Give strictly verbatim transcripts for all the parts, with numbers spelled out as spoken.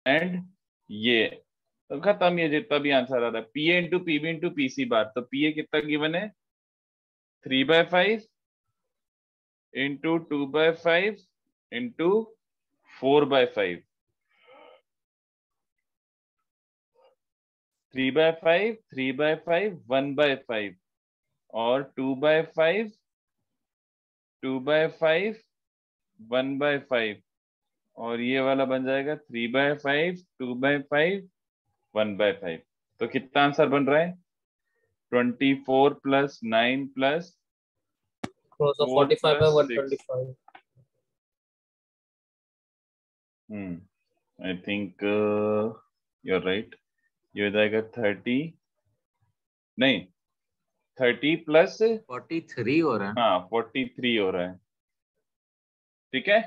And ये, तो खत्म। ये जितना भी आंसर आ रहा है, P A into P B into P C bar, तो पी ए कितना गिवन है, three by five into two by five into four by five, three by five, three by five, one by five, और two by five, two by five, one by five, और ये वाला बन जाएगा three by five, two by five, one by five. तो कितना answer बन रहा है, twenty four plus nine plus So four forty-five by plus one six. twenty-five. Hmm I think you are right. ये हो जाएगा थर्टी, नहीं थर्टी प्लस, फोर्टी थ्री हो रहा है। हाँ फोर्टी थ्री हो रहा है। ठीक है,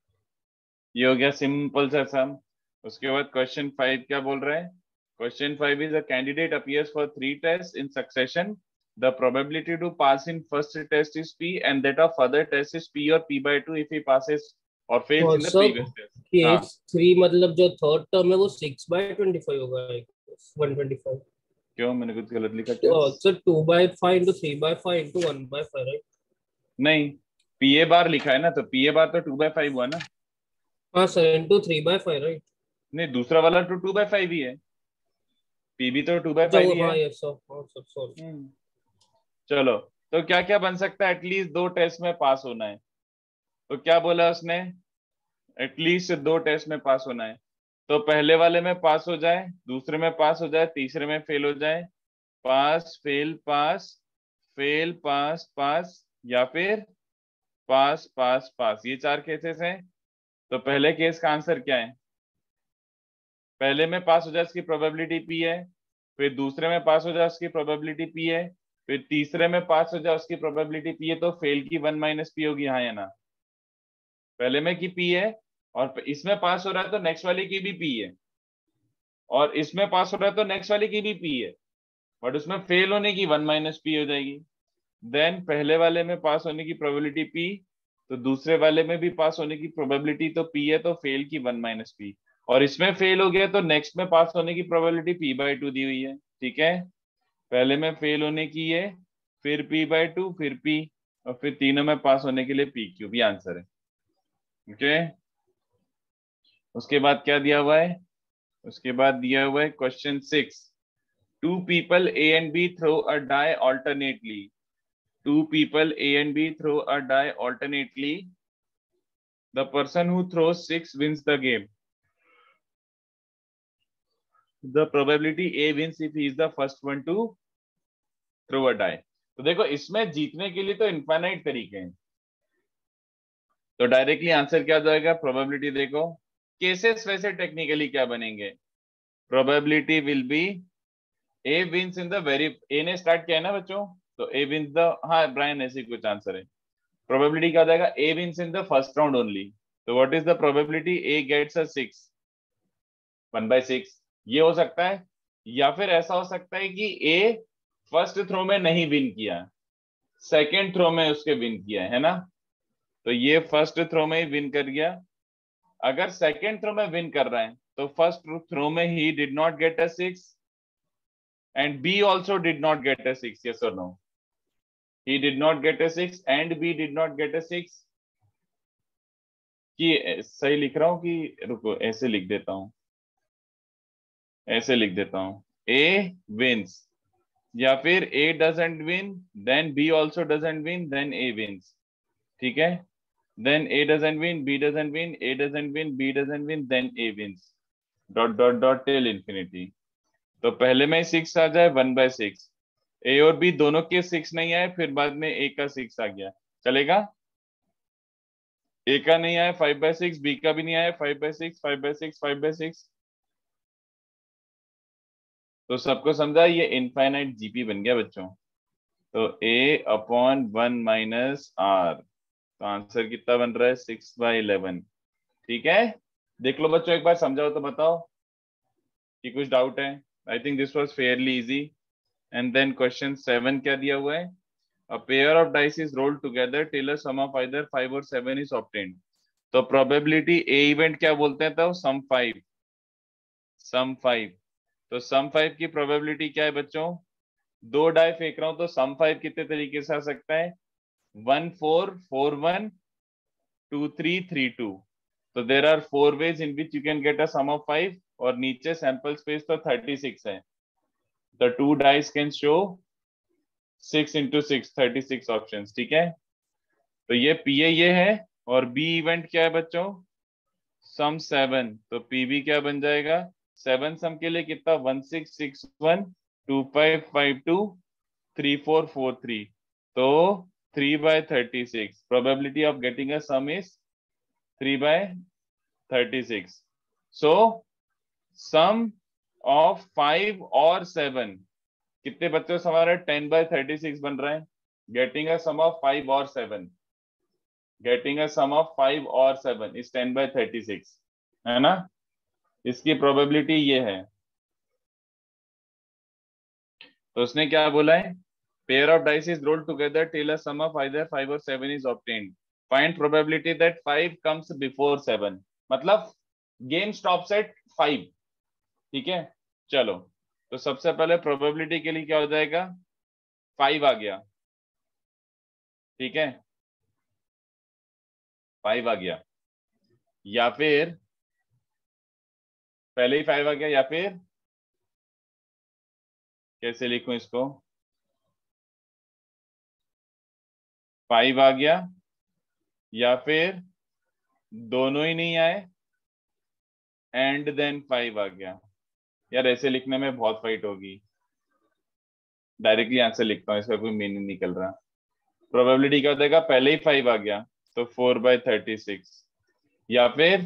ये हो गया सिंपल सा सम। उसके बाद क्वेश्चन फाइव क्या बोल रहा है, question five is a candidate appears for three test in succession, the probability to pass in first test is p and that of other test is p और p by two if he passes or fails in the Also, previous test। हाँ case three मतलब जो third term है वो six by twenty five होगा, one twenty five. क्यों, मैंने कुछ गलत लिखा क्या? Also two by five into three by five into one by five, right? नहीं, pa बार लिखा है ना, तो pa बार तो टू बाय फाइव हुआ ना। हाँ sir, into three by five, right? नहीं, दूसरा वाला तो टू बाय फाइव ही है, p भी तो टू बाय अच्छा फाइव वो, ही है। हाँ ये सर, हाँ सर सॉरी। हम्म चलो, तो क्या क्या बन सकता है, एटलीस्ट दो टेस्ट में पास होना है। तो क्या बोला उसने, एटलीस्ट दो टेस्ट में पास होना है। तो पहले वाले में पास हो जाए, दूसरे में पास हो जाए, तीसरे में फेल हो जाए, pass fail pass, fail pass पास, या फिर पास पास पास, ये चार केसेस हैं। तो पहले केस का आंसर क्या है, पहले में पास हो जाए उसकी प्रोबेबिलिटी p है, फिर दूसरे में पास हो जाए उसकी प्रोबेबिलिटी p है, फिर तीसरे में पास हो जाए उसकी प्रोबेबिलिटी p है, तो फेल की वन माइनस पी होगी, हाँ या ना। पहले में की p है, और इसमें पास हो रहा है तो नेक्स्ट वाले की भी p है, और इसमें पास हो रहा है तो नेक्स्ट वाले की भी p है, बट उसमें फेल होने की वन माइनस पी हो जाएगी। देन पहले वाले में पास होने की प्रोबेबिलिटी p, तो दूसरे वाले में भी पास होने की प्रोबेबिलिटी तो p है, तो फेल की वन माइनस पी, और इसमें फेल हो गया तो नेक्स्ट में पास होने की प्रोबेबिलिटी p बाई टू दी हुई है। ठीक है, पहले में फेल होने की है, फिर p बाई टू, फिर p, और फिर तीनों में पास होने के लिए p क्यूब, भी आंसर है। ओके, उसके बाद क्या दिया हुआ है, उसके बाद दिया हुआ है question six, two people A and B throw a die alternately, two people A and B throw a die alternately. The person who throws six wins the game. The probability A wins if he is the first one to throw a die. तो देखो, इसमें जीतने के लिए तो infinite तरीके हैं, तो डायरेक्टली आंसर क्या जाएगा, प्रोबेबिलिटी देखो। केसेस वैसे टेक्निकली क्या बनेंगे, probability will be A wins in the very, A ने स्टार्ट किया है ना बच्चों, तो ए विंस द, हाँ ब्रायन ऐसी कुछ आंसर है। प्रोबेबिलिटी क्या हो जाएगा, A wins in the first round only, तो what is the probability, A gets a six, one by six, ये हो सकता है। या फिर ऐसा हो सकता है कि ए फर्स्ट थ्रो में नहीं विन किया, सेकेंड थ्रो में उसके विन किया है ना, तो ये फर्स्ट थ्रो में ही विन कर गया। अगर सेकेंड थ्रो में विन कर रहा है तो फर्स्ट थ्रो में ही did not get a six, and B also did not get a six, yes और no, he did not get a six and B did not get a six। कि सही लिख रहा हूं कि, रुको ऐसे लिख देता हूं, ऐसे लिख देता हूं, A wins, या फिर A doesn't win then B also doesn't win then A wins। ठीक है, then A doesn't win, B doesn't win, A doesn't win, B doesn't win, then A wins, dot dot dot till infinity. तो पहले में six आ जाए one by six, ए और B दोनों के six नहीं आए, फिर बाद में ए का सिक्स आ गया, चलेगा। ए का नहीं आया फाइव बाय सिक्स, बी का भी नहीं आया five by six, five by six, five by six, तो सबको समझा, ये इनफाइनाइट जीपी बन गया बच्चों। तो A upon one minus are, तो आंसर कितना बन रहा है, सिक्स बाय इलेवन। ठीक है, देख लो बच्चों, एक बार समझाओ तो बताओ कि कुछ डाउट है। I think this was fairly easy. And then question seven क्या दिया हुआ है, a pair of dice is rolled together till a sum of either five और सेवन इज ऑब्टेन्ड। तो प्रोबेबिलिटी ए इवेंट क्या बोलते हैं, तो सम फाइव, सम फाइव। तो सम फाइव की प्रोबेबिलिटी क्या है बच्चों? दो डाई फेंक रहा हूं तो सम फाइव कितने तरीके से आ सकता है? One four four one two three three two. तो there are four ways in which you can get a sum of five, और नीचे सैंपल स्पेस तो थर्टी सिक्स है। The two dice can show six into six, thirty six option. ठीक है, तो ये P A ये है, और बी इवेंट क्या है बच्चों? Sum seven. तो पी बी क्या बन जाएगा? सेवन सम के लिए कितना? One six six one two five five two three four four three. तो three by thirty six, probability of getting a sum is three by thirty six. So sum of five और seven कितने बच्चों से हमारा ten by thirty six बन रहा है। Getting a sum of five और seven, getting a sum of five और seven is ten by thirty six, है ना? इसकी प्रोबेबिलिटी ये है। तो उसने क्या बोला है? Pair of dice is rolled together till a sum of either five और seven is obtained. Find probability that five comes before seven. मतलब गेम स्टॉप्स एट फाइव। ठीक है, चलो। तो सबसे पहले प्रोबेबिलिटी के लिए क्या हो जाएगा? फाइव आ गया। ठीक है, फाइव आ गया, या फिर पहले ही फाइव आ गया, या फिर कैसे लिखूं इसको? फाइव आ गया, या फिर दोनों ही नहीं आए एंड देन फाइव आ गया। यार ऐसे लिखने में बहुत फाइट होगी, डायरेक्टली आंसर लिखता हूँ, इसका कोई मीनिंग निकल रहा। प्रोबेबिलिटी क्या हो जाएगा? पहले ही फाइव आ गया तो फोर बाय थर्टी सिक्स, या फिर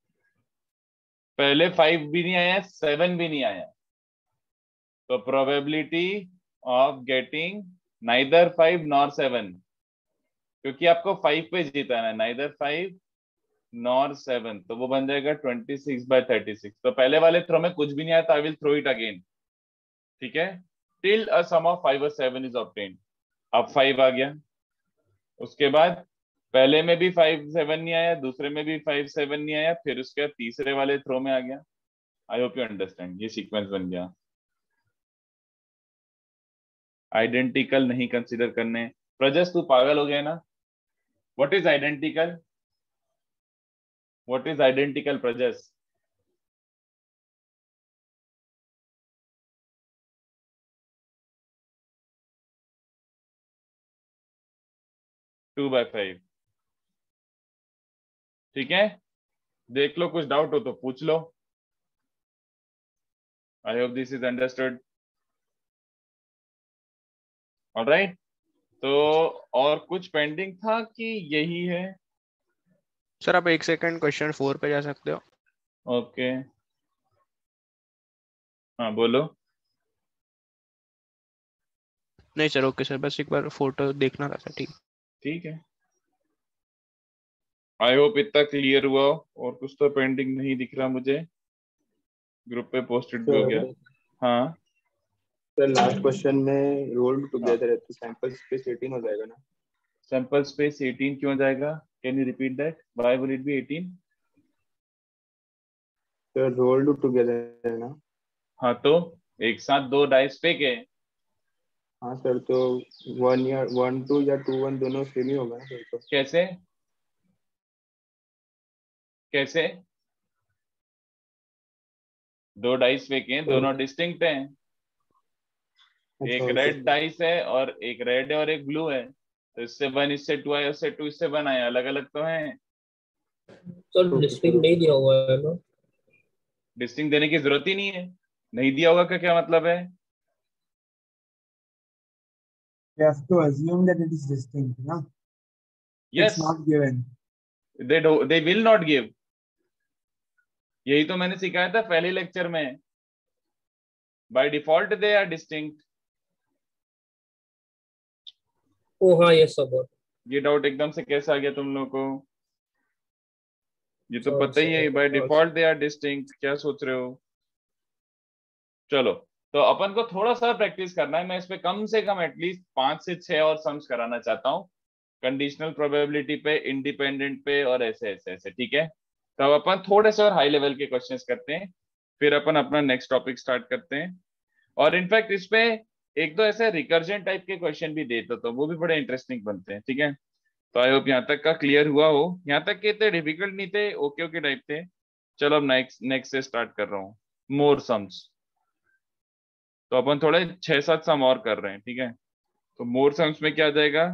पहले फाइव भी नहीं आया, सेवन भी नहीं आया। तो probability of getting neither five nor seven, क्योंकि आपको फाइव पे जीतना है, नाइदर फाइव नॉर सेवन, तो वो बन जाएगा twenty six by thirty six. तो पहले वाले थ्रो में कुछ भी नहीं आया तो I will throw it again. ठीक है, till a sum of five और सेवन इज ऑब्टेन्ड। अब फाइव आ गया, उसके बाद पहले में भी फाइव सेवन नहीं आया, दूसरे में भी फाइव सेवन नहीं आया, फिर उसके बाद तीसरे वाले थ्रो में आ गया। आई होप यू अंडरस्टैंड, ये सीक्वेंस बन गया। आइडेंटिकल नहीं कंसीडर करने। प्रजस तू पागल हो गया ना? What is identical? What is identical Prajas? Two by five. ठीक है, देख लो, कुछ डाउट हो तो पूछ लो। I hope this is understood. Alright, तो और कुछ पेंडिंग था कि यही है? सर आप एक सेकंड क्वेश्चन फोर पे जा सकते हो। ओके, हाँ बोलो। नहीं सर, ओके सर, बस एक बार फोटो देखना था सर। ठीक ठीक है, आई होप इतना क्लियर हुआ हो, और कुछ तो पेंडिंग नहीं दिख रहा मुझे। ग्रुप पे पोस्टेड भी हो गया। हाँ सर लास्ट क्वेश्चन में रोल्ड हाँ, टुगेदर है तो सैंपल स्पेस एटीन हो जाएगा ना? सैंपल स्पेस एटीन क्यों जाएगा? Can you repeat that? Why will it be eighteen? Sir rolled together है ना? हाँ, तो एक साथ दो डाइस फेंके। हाँ सर, तो वन या वन टू या टू वन दोनों सेम ही होगा ना सर? तो कैसे कैसे दो डाइस फेंके, दोनों डिस्टिंक्ट हैं। एक अच्छा रेड ओके। डाइस है और एक रेड है और एक ब्लू है, तो इससे वन इससे टू आया, उससे टू इससे वन आया, अलग अलग तो हैं। सर ओके सर डिस्ट्रिक्ट नहीं दिया हुआ है ना? डिस्टिंक्ट देने की जरूरत ही नहीं है। नहीं दिया होगा का क्या मतलब है? We have to assume that it is distinct, no? Yes, It's not given. They they will not give. यही तो मैंने सिखाया था पहले लेक्चर में। By default they are distinct. Oh हाँ, ये सब। ये डाउट एकदम से कैसे आ गया तुम लोगों को? ये तो सॉरी पता ही है, by sir. Default they are distinct, क्या सोच रहे हो? चलो, तो अपन को थोड़ा सा प्रैक्टिस करना है। मैं इस पे कम से कम एटलीस्ट पांच से छह और सम्स कराना चाहता हूँ, कंडीशनल प्रोबेबिलिटी पे, इंडिपेंडेंट पे, और ऐसे ऐसे ऐसे। ठीक है, तो अब अपन थोड़े से और हाई लेवल के क्वेश्चंस करते हैं। फिर अपन अपना नेक्स्ट टॉपिक स्टार्ट करते हैं। और इनफैक्ट इसमें एक दो ऐसे रिकर्जन टाइप के क्वेश्चन भी देता तो वो भी बड़े इंटरेस्टिंग बनते हैं। ठीक है, तो आई होप यहाँ तक का क्लियर हुआ हो। यहाँ तक के इतने डिफिकल्ट नहीं थे, ओके ओके टाइप थे। चलो अब नेक्स्ट नेक्स्ट से स्टार्ट कर रहा हूँ, मोर सम्स। तो अपन थोड़े छह सात सम और कर रहे हैं। ठीक है, तो मोर सम्स में क्या आ जाएगा?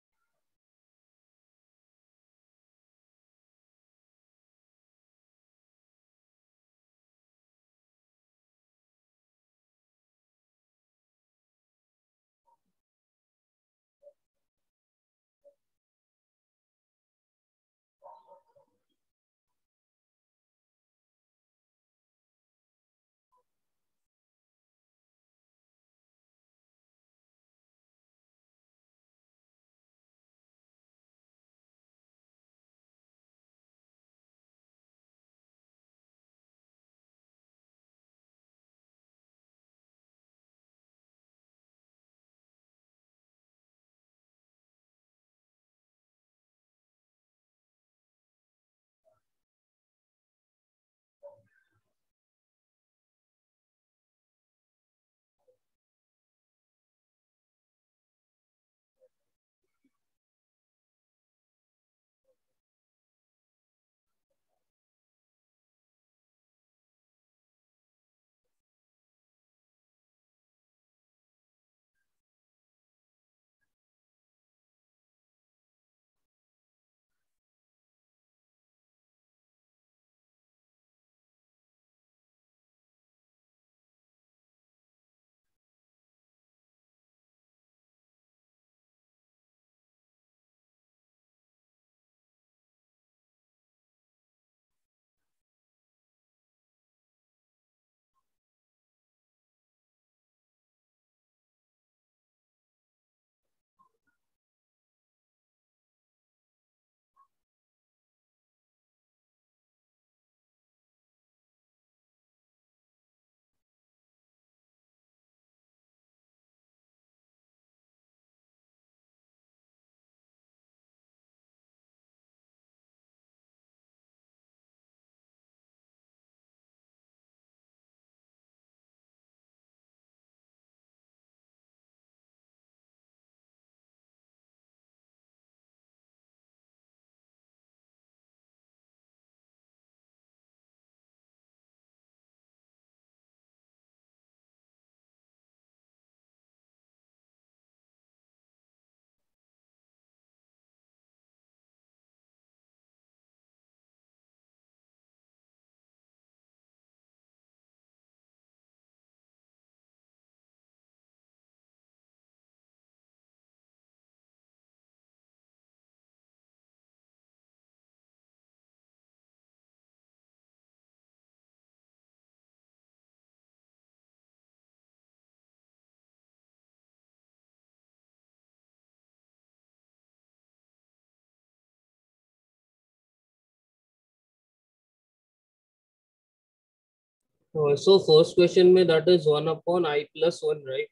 Uh, so first question में that is one upon I plus one, right?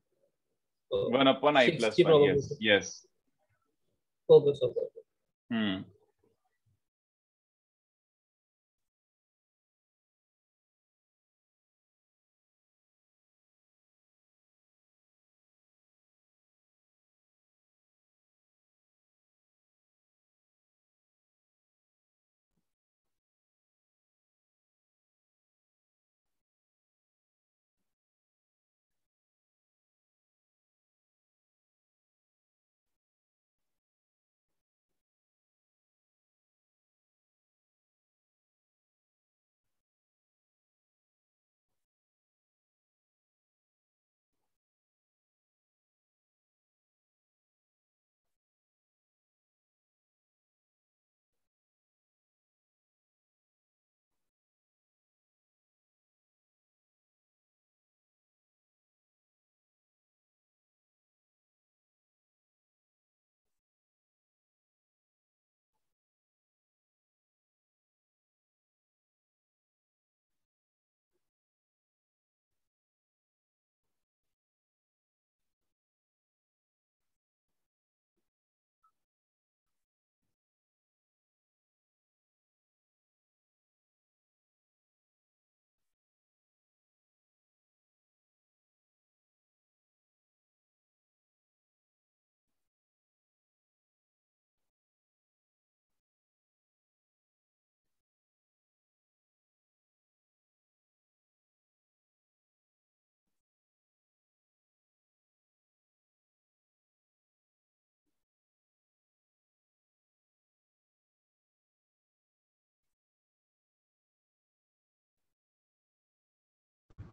Uh, one upon I six plus की one, yes probability. Yes. Okay, so okay. Hmm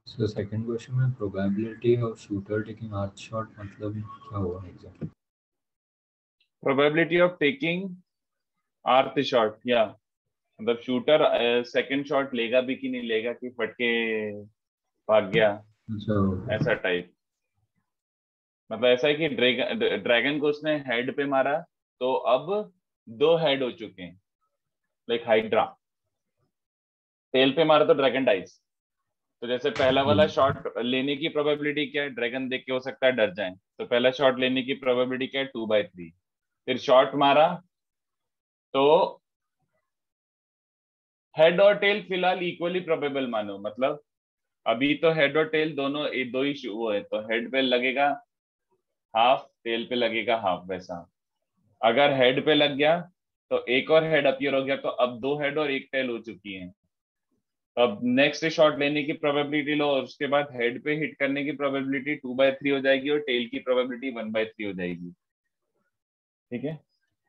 So second question में probability of shooter taking arc shot मतलब क्या हुआ exactly? Probability of taking arc shot, या मतलब shooter second shot लेगा भी कि नहीं लेगा कि फटके भाग गया, So ऐसा टाइप। मतलब ऐसा है कि ड्रैगन ड्रैगन को उसने हेड पे मारा तो अब दो हेड हो चुके हैं, लाइक हाइड्रा। टेल पे मारा तो ड्रैगन डाइज। तो जैसे पहला वाला शॉट लेने की प्रोबेबिलिटी क्या है, ड्रैगन देख के हो सकता है डर जाए, तो पहला शॉट लेने की प्रोबेबिलिटी क्या है, टू बाई थ्री। फिर शॉट मारा तो हेड और टेल फिलहाल इक्वली प्रोबेबल मानो, मतलब अभी तो हेड और टेल दोनों दो ही वो है, तो हेड पे लगेगा हाफ, टेल पे लगेगा हाफ। वैसा अगर हेड पे लग गया तो एक और हेड अपीयर हो गया, तो अब दो हेड और एक टेल हो चुकी है। अब नेक्स्ट शॉट लेने की प्रोबेबिलिटी लो और उसके बाद हेड पे हिट करने की प्रोबेबिलिटी टू बाई थ्री हो जाएगी और टेल की प्रोबेबिलिटी वन बाई थ्री हो जाएगी। ठीक है।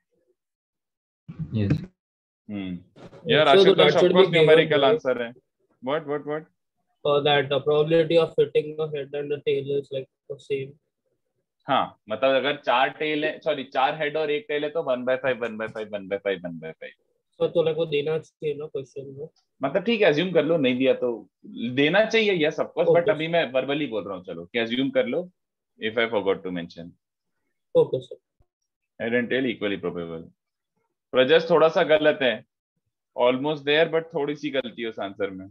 yes. हम्म यार So Ashutosh that of should be course given, numerical right? Answer है। What what what Uh, that the probability of hitting the head and the tail is like the same. हाँ, मतलब अगर चार टेल है, sorry चार head और एक tail है तो one by five one by five one by five one by five. So तो like वो देना चाहिए ना क्वेश्चन में। मतलब ठीक है, अज्यूम कर लो, नहीं दिया तो देना चाहिए yes of course, but Okay, अभी मैं वर्बली बोल रहा हूँ, चलो कि अज्यूम कर लो if I forgot to mention okay sir. Head and tail equally probable. Prajas थोड़ा सा गलत है, ऑलमोस्ट देयर बट थोड़ी सी गलती है उस आंसर में।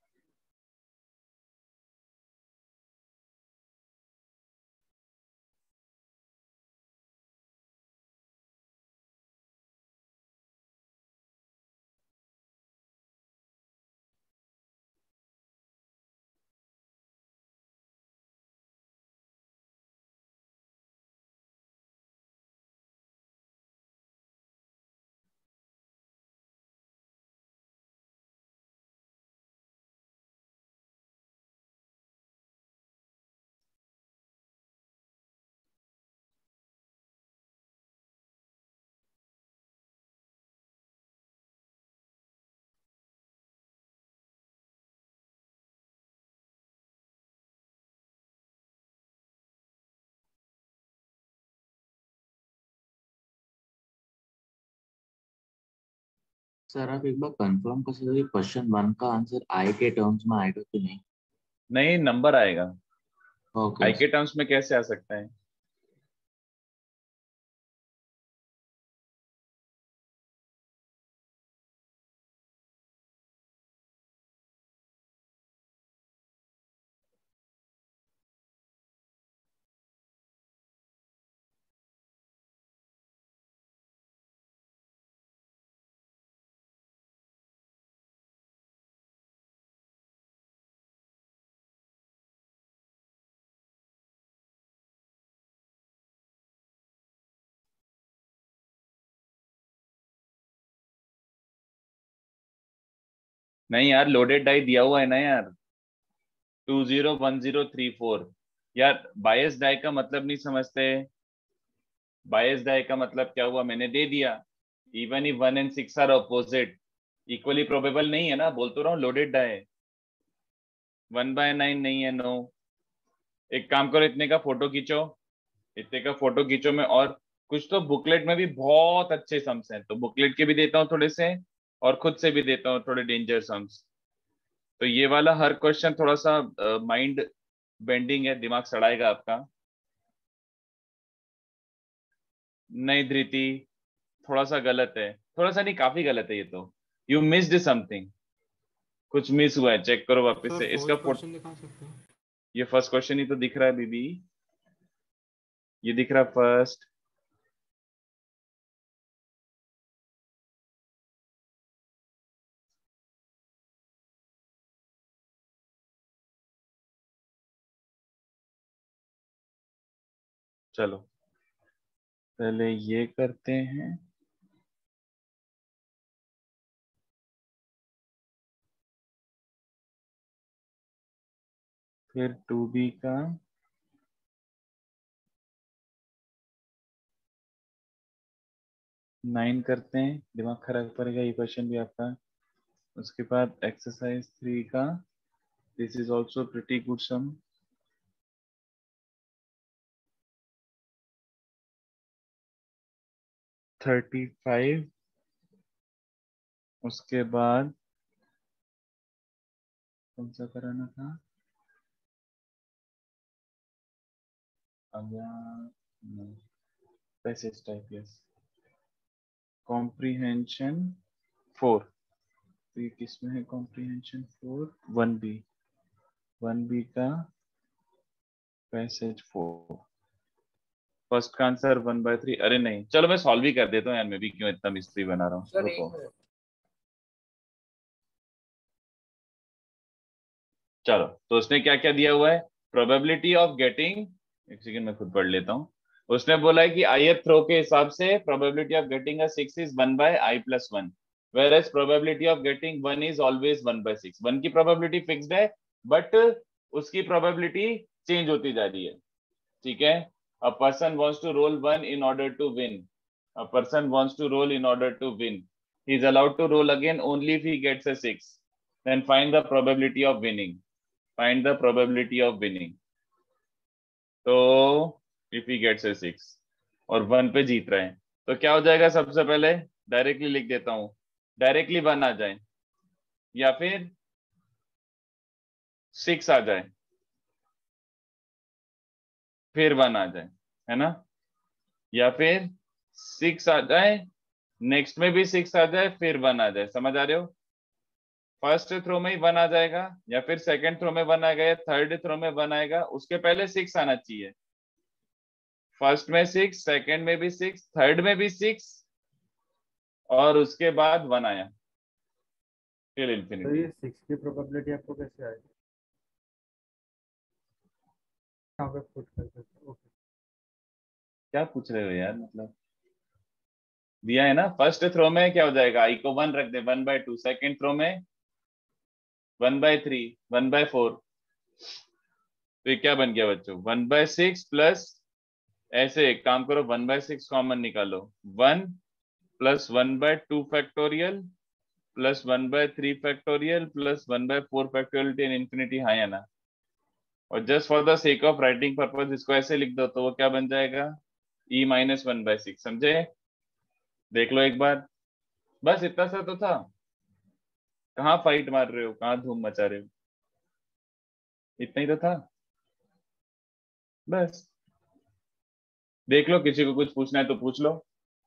सर आप एक बार कंफर्म कर सकते क्वेश्चन वन का आंसर आई के टर्म्स में आएगा कि नहीं? नहीं, नंबर आएगा। ओके आई के टर्म्स में कैसे आ सकता है? नहीं यार, लोडेड डाई दिया हुआ है ना यार, two zero one zero three four. यार बायस डाई का मतलब नहीं समझते। बायस डाई का मतलब क्या हुआ, मैंने दे दिया। Even if one and six are opposite, equally probable नहीं है ना, बोल तो रहा हूँ लोडेड डाई है। वन बाय नाइन नहीं है, नो। एक काम करो, इतने का फोटो खींचो, इतने का फोटो खींचो में, और कुछ तो बुकलेट में भी बहुत अच्छे सम्स हैं, तो बुकलेट के भी देता हूँ थोड़े से और खुद से भी देता हूँ थोड़े डेंजर सम्स। तो ये वाला हर क्वेश्चन थोड़ा सा माइंड बेंडिंग है, दिमाग सड़ाएगा आपका। नहीं धृति, थोड़ा सा गलत है, थोड़ा सा नहीं काफी गलत है ये तो। यू मिस्ड समथिंग, कुछ मिस हुआ है, चेक करो वापस से इसका फोटो। दिखा सकते हैं? ये फर्स्ट क्वेश्चन ही तो दिख रहा है बीबी, ये दिख रहा है फर्स्ट। चलो पहले ये करते हैं, फिर टू बी का नाइन करते हैं, दिमाग खराब पड़ेगा ये क्वेश्चन भी आपका। उसके बाद एक्सरसाइज थ्री का This is also pretty good sum. Thirty five, उसके बाद कौन सा कराना था? Passage type, yes. Comprehension four, तो ये किसमें है? Comprehension four, one B, one B का पैसेज फोर। फर्स्ट का आंसर वन बाय थ्री। अरे नहीं, चलो मैं सॉल्व ही कर देता हूँ यार, मैं भी क्यों इतना मिस्ट्री बना रहा हूँ। रुको, चलो तो उसने क्या क्या दिया हुआ है? प्रोबेबिलिटी ऑफ गेटिंग, एक सेकंड मैं खुद पढ़ लेता हूँ। उसने बोला है कि आई थ्रो के हिसाब से probability of getting a six is one by I plus one, whereas probability of getting one is always one by six. One की प्रोबेबिलिटी फिक्स्ड है, बट उसकी प्रोबेबिलिटी चेंज होती जा रही है। ठीक है, a person wants to roll one in order to win, a person wants to roll in order to win, he is allowed to roll again only if he gets a six, then find the probability of winning, find the probability of winning। तो if he gets a six और one पे जीत रहे हैं तो क्या हो जाएगा? सबसे पहले डायरेक्टली लिख देता हूं, डायरेक्टली वन आ जाए या फिर सिक्स आ जाए फिर वन आ जाए, है ना? या फिर सिक्स आ जाए, नेक्स्ट में भी सिक्स आ जाए, फिर वन आ जाए। समझ आ रहे हो? फर्स्ट थ्रो में ही वन आ जाएगा, या फिर सेकंड थ्रो में वन आएगा, या थर्ड थ्रो में वन आएगा, उसके पहले सिक्स आना चाहिए। फर्स्ट में सिक्स, सेकंड में भी सिक्स, थर्ड में भी सिक्स, और उसके बाद वन आया टिल तो इंफिनिटी। ये सिक्स की प्रोबेबिलिटी आपको कैसे आएगी? यहाँ पे पुट कर सकते हो। ओके, क्या पूछ रहे हो यार? मतलब दिया है ना, फर्स्ट थ्रो में क्या हो जाएगा? आई को वन रख दे, one by two. Second throw में one by three, one by four. तो ये क्या बन गया बच्चों? वन बाय सिक्स प्लस, ऐसे एक काम करो, वन बाय सिक्स कॉमन निकालो, one plus one by two factorial plus one by three factorial plus one by four factorial ten infinity. हाँ या ना? और just for the sake of writing purpose इसको ऐसे लिख दो, तो वो क्या बन जाएगा? E minus one by six. समझे? देख लो एक बार, बस इतना सा तो था। कहाँ फाइट मार रहे हो, कहाँ धूम मचा रहे हो? इतना ही तो था बस। देख लो, किसी को कुछ पूछना है तो पूछ लो।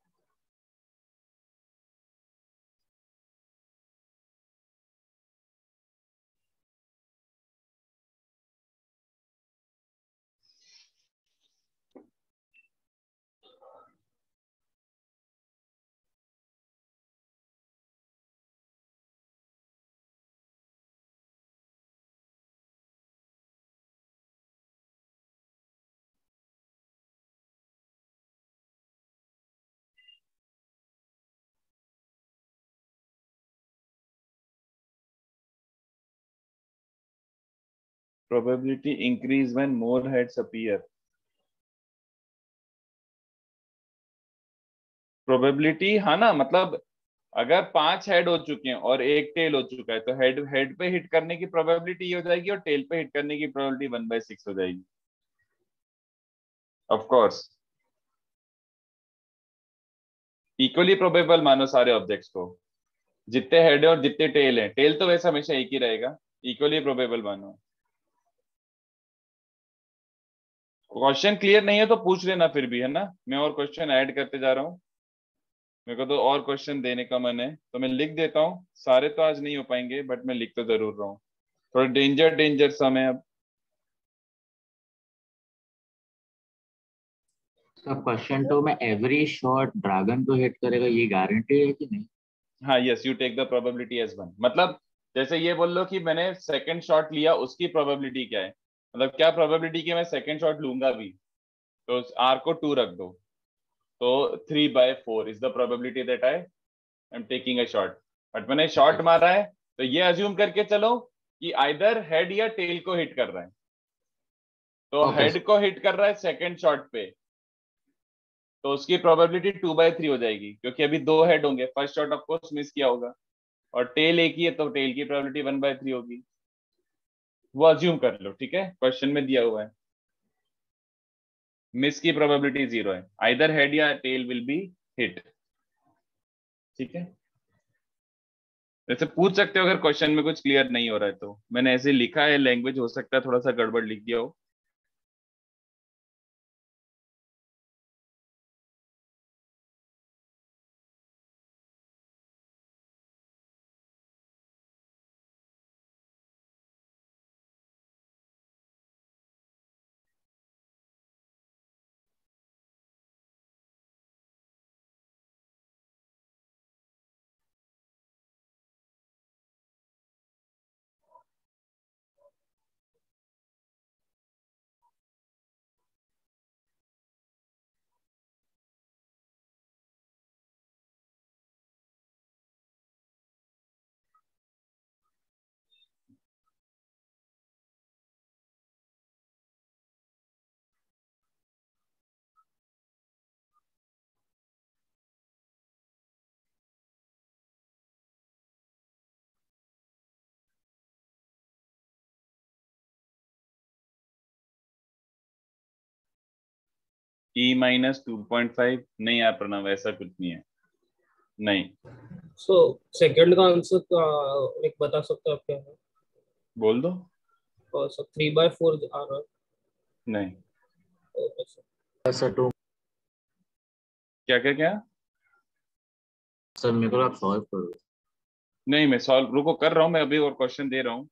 Probability increase when more heads appear. Probability, हाँ ना, मतलब अगर पांच हेड हो चुके हैं और एक टेल हो चुका है तो हेड हेड पे हिट करने की प्रोबेबिलिटी ये हो जाएगी और टेल पे हिट करने की प्रोबेबिलिटी वन बाय सिक्स हो जाएगी। ऑफ कोर्स इक्वली प्रोबेबल मानो सारे ऑब्जेक्ट्स को, जितने हेड है और जितने टेल है। टेल तो वैसे हमेशा एक ही रहेगा, इक्वली प्रोबेबल मानो। क्वेश्चन क्लियर नहीं है तो पूछ लेना फिर भी, है ना? मैं और क्वेश्चन ऐड करते जा रहा हूँ, मेरे को तो और क्वेश्चन देने का मन है तो मैं लिख देता हूँ। सारे तो आज नहीं हो पाएंगे बट मैं लिख तो जरूर रहा हूँ। थोड़ा डेंजर डेंजर समय अब। क्वेश्चन टू में एवरी शॉट ड्रैगन को हिट करेगा, ये गारंटी है कि नहीं? हाँ, yes, you take the probability as one. मतलब जैसे ये बोल लो कि मैंने सेकंड शॉट लिया, उसकी प्रोबेबिलिटी क्या है? मतलब क्या प्रोबेबिलिटी की मैं सेकंड शॉट लूंगा भी, तो आर को टू रख दो, तो three by four is the probability that I am taking a shot. But मैंने शॉट मारा है तो ये अज्यूम करके चलो कि आइदर हेड या टेल को हिट कर रहा है। तो Okay. हेड को हिट कर रहा है सेकंड शॉट पे, तो उसकी प्रोबेबिलिटी टू बाय थ्री हो जाएगी, क्योंकि अभी दो हेड होंगे, फर्स्ट शॉट ऑफकोर्स मिस किया होगा, और टेल एक ही है तो टेल की प्रोबेबिलिटी वन बाय थ्री होगी। वो अज्यूम कर लो, ठीक है, क्वेश्चन में दिया हुआ है। मिस की प्रोबेबिलिटी जीरो है, आइदर हेड या टेल विल बी हिट, ठीक है। वैसे पूछ सकते हो अगर क्वेश्चन में कुछ क्लियर नहीं हो रहा है तो, मैंने ऐसे लिखा है, लैंग्वेज हो सकता है थोड़ा सा गड़बड़ लिख दिया हो। E minus two point five नहीं यार प्रणव, ऐसा कुछ नहीं है, नहीं। सो सेकंड का आंसर का एक बता सकते हो आप क्या है? बोल दो। और सर थ्री बाय फोर आ रहा है। नहीं। Okay sir. सर टू क्या क्या क्या? सर मेरे को आप सॉल्व करो। नहीं मैं सॉल्व, रुको कर रहा हूँ मैं अभी, और क्वेश्चन दे रहा हूँ।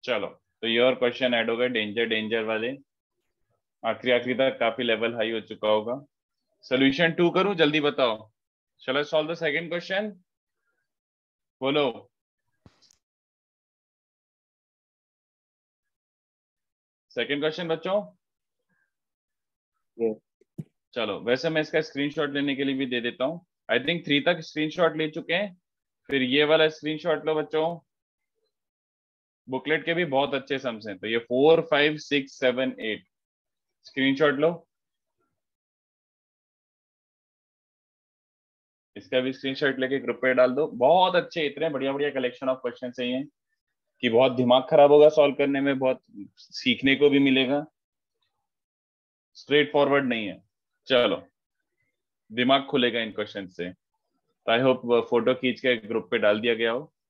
चलो, तो ये और क्वेश्चन ऐड हो गए डेंजर डेंजर वाले, आखिरी आखिरी तक काफी लेवल हाई हो चुका होगा। सोल्यूशन टू करूं, जल्दी बताओ। Shall I solve the second question? बोलो। सेकंड क्वेश्चन बच्चों। Yes. चलो, वैसे मैं इसका स्क्रीनशॉट लेने के लिए भी दे देता हूँ। आई थिंक थ्री तक स्क्रीनशॉट ले चुके हैं, फिर ये वाला स्क्रीनशॉट लो बच्चों। बुकलेट के भी बहुत अच्छे सम्स हैं, तो ये four five six seven eight screenshot लो। इसका भी स्क्रीनशॉट लेके ग्रुप पे डाल दो। बहुत अच्छे, इतने बढ़िया बढ़िया कलेक्शन ऑफ क्वेश्चन चाहिए हैं कि बहुत दिमाग खराब होगा सॉल्व करने में, बहुत सीखने को भी मिलेगा। स्ट्रेट फॉरवर्ड नहीं है। चलो, दिमाग खुलेगा इन क्वेश्चन से। आई होप फोटो खींच के ग्रुप पे डाल दिया गया हो।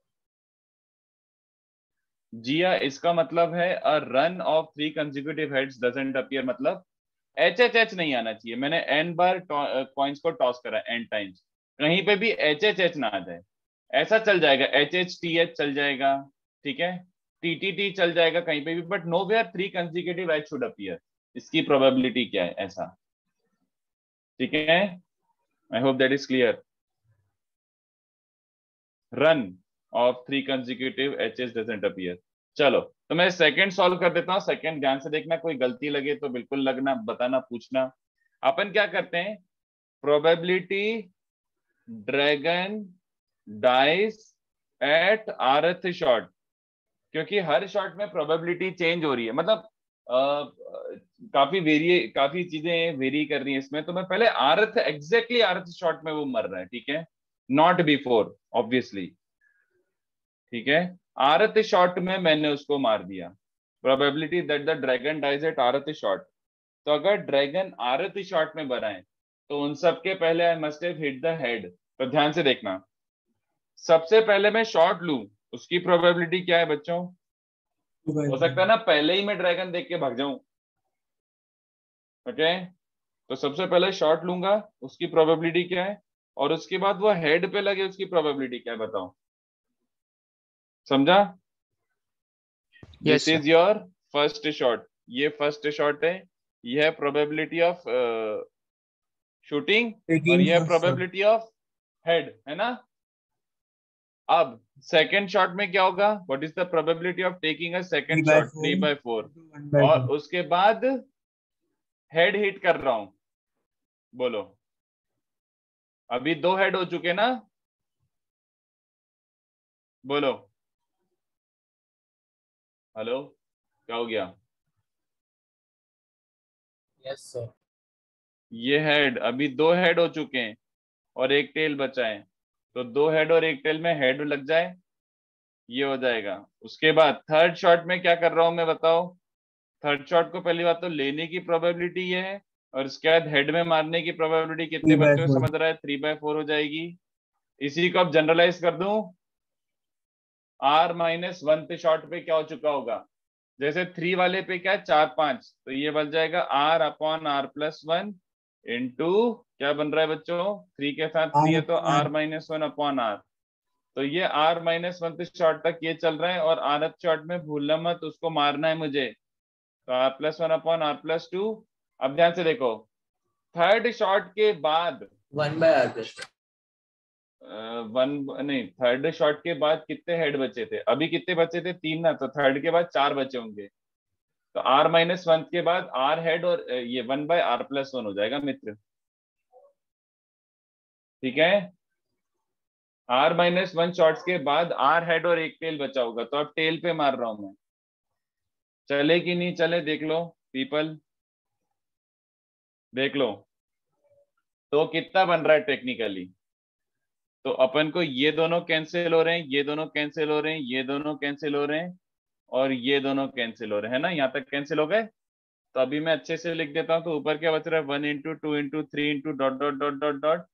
जिया, इसका मतलब है a run of three consecutive heads doesn't appear, मतलब एच एच एच नहीं आना चाहिए। मैंने एन बार कॉइन्स को टॉस करा, एन टाइम्स, कहीं पे भी एच एच एच ना आ जाए। ऐसा चल जाएगा, एच एच टी एच चल जाएगा, ठीक है, टी टी टी चल जाएगा कहीं पे भी, but nowhere three consecutive H should appear. इसकी प्रोबेबिलिटी क्या है ऐसा, ठीक है? I hope that is clear. Run of three consecutive Hs doesn't appear. चलो, तो मैं सेकंड सॉल्व कर देता हूं। सेकंड ध्यान से देखना, कोई गलती लगे तो बिल्कुल लगना, बताना, पूछना। अपन क्या करते हैं, probability dragon dice at rth shot, क्योंकि हर शॉट में प्रोबेबिलिटी चेंज हो रही है, मतलब आ, काफी वेरी काफी चीजें वेरी कर रही है इसमें। तो मैं पहले आरथ, एग्जैक्टली आरथ शॉट में वो मर रहा है, ठीक है, नॉट बिफोर ऑब्वियसली, ठीक है। आरत शॉट में मैंने उसको मार दिया। Probability that the dragon dies at rth shot, तो अगर ड्रैगन आरत शॉट में बनाए तो उन सबके पहले I must have hit the head. तो ध्यान से देखना, सबसे पहले मैं शॉट लूं, उसकी प्रोबेबिलिटी क्या है बच्चों? हो सकता है ना पहले ही मैं ड्रैगन देख के भाग जाऊं, ओके। तो सबसे पहले शॉट लूंगा, उसकी प्रोबेबिलिटी क्या है, और उसके बाद वो हेड पे लगे, उसकी प्रोबेबिलिटी क्या है, बताओ। समझा? This is your first shot, ये फर्स्ट शॉट है, ये है प्रोबेबिलिटी ऑफ शूटिंग, और ये है प्रोबेबिलिटी ऑफ हेड, है ना? अब सेकेंड शॉट में क्या होगा, what is the probability of taking a second shot? Three by four, और उसके बाद हेड हिट कर रहा हूं, बोलो। अभी दो हेड हो चुके ना, बोलो। हेलो, क्या हो गया? Yes sir. ये हेड, अभी दो हेड हो चुके हैं और एक टेल बचा है, तो दो हेड और एक टेल में हेड लग जाए, ये हो जाएगा। उसके बाद थर्ड शॉट में क्या कर रहा हूं मैं, बताओ। थर्ड शॉट को पहली बात तो लेने की प्रोबेबिलिटी ये है, और उसके बाद हेड में मारने की प्रोबेबिलिटी कितने बच्चों समझ रहा है? थ्री बाय फोर हो जाएगी। इसी को अब जनरलाइज कर दूं, आर माइनस वन पे शॉट पे क्या हो चुका होगा, जैसे थ्री वाले पे क्या है, चार पांच, तो ये बन जाएगा R upon are plus one into, क्या बन रहा है बच्चों, थ्री के साथ थ्री है तो R minus one upon R. तो ये आर माइनस वन पे शॉट तक ये चल रहा है, और आरथ शॉट में भूलना मत, उसको मारना है मुझे, तो R plus one upon are plus two. अब ध्यान से देखो, थर्ड शॉट के बाद one by R plus one नहीं, थर्ड शॉट के बाद कितने हेड बचे थे? अभी कितने बचे थे? तीन ना, तो थर्ड के बाद चार बचे होंगे, तो आर माइनस वन के बाद आर हेड, और ये one by R plus one हो जाएगा मित्र, ठीक है। आर माइनस वन शॉट्स के बाद आर हेड और एक टेल बचा होगा, तो अब टेल पे मार रहा हूं मैं, चले कि नहीं चले देख लो पीपल, देख लो। तो कितना बन रहा है टेक्निकली, तो अपन को ये दोनों कैंसिल हो रहे हैं, ये दोनों कैंसिल हो रहे हैं, ये दोनों कैंसिल हो रहे हैं, और ये दोनों कैंसिल हो रहे हैं ना, यहाँ तक कैंसिल हो गए। तो अभी मैं अच्छे से लिख देता हूँ, तो ऊपर क्या बच रहा है, one into two into three into dot dot dot dot dot,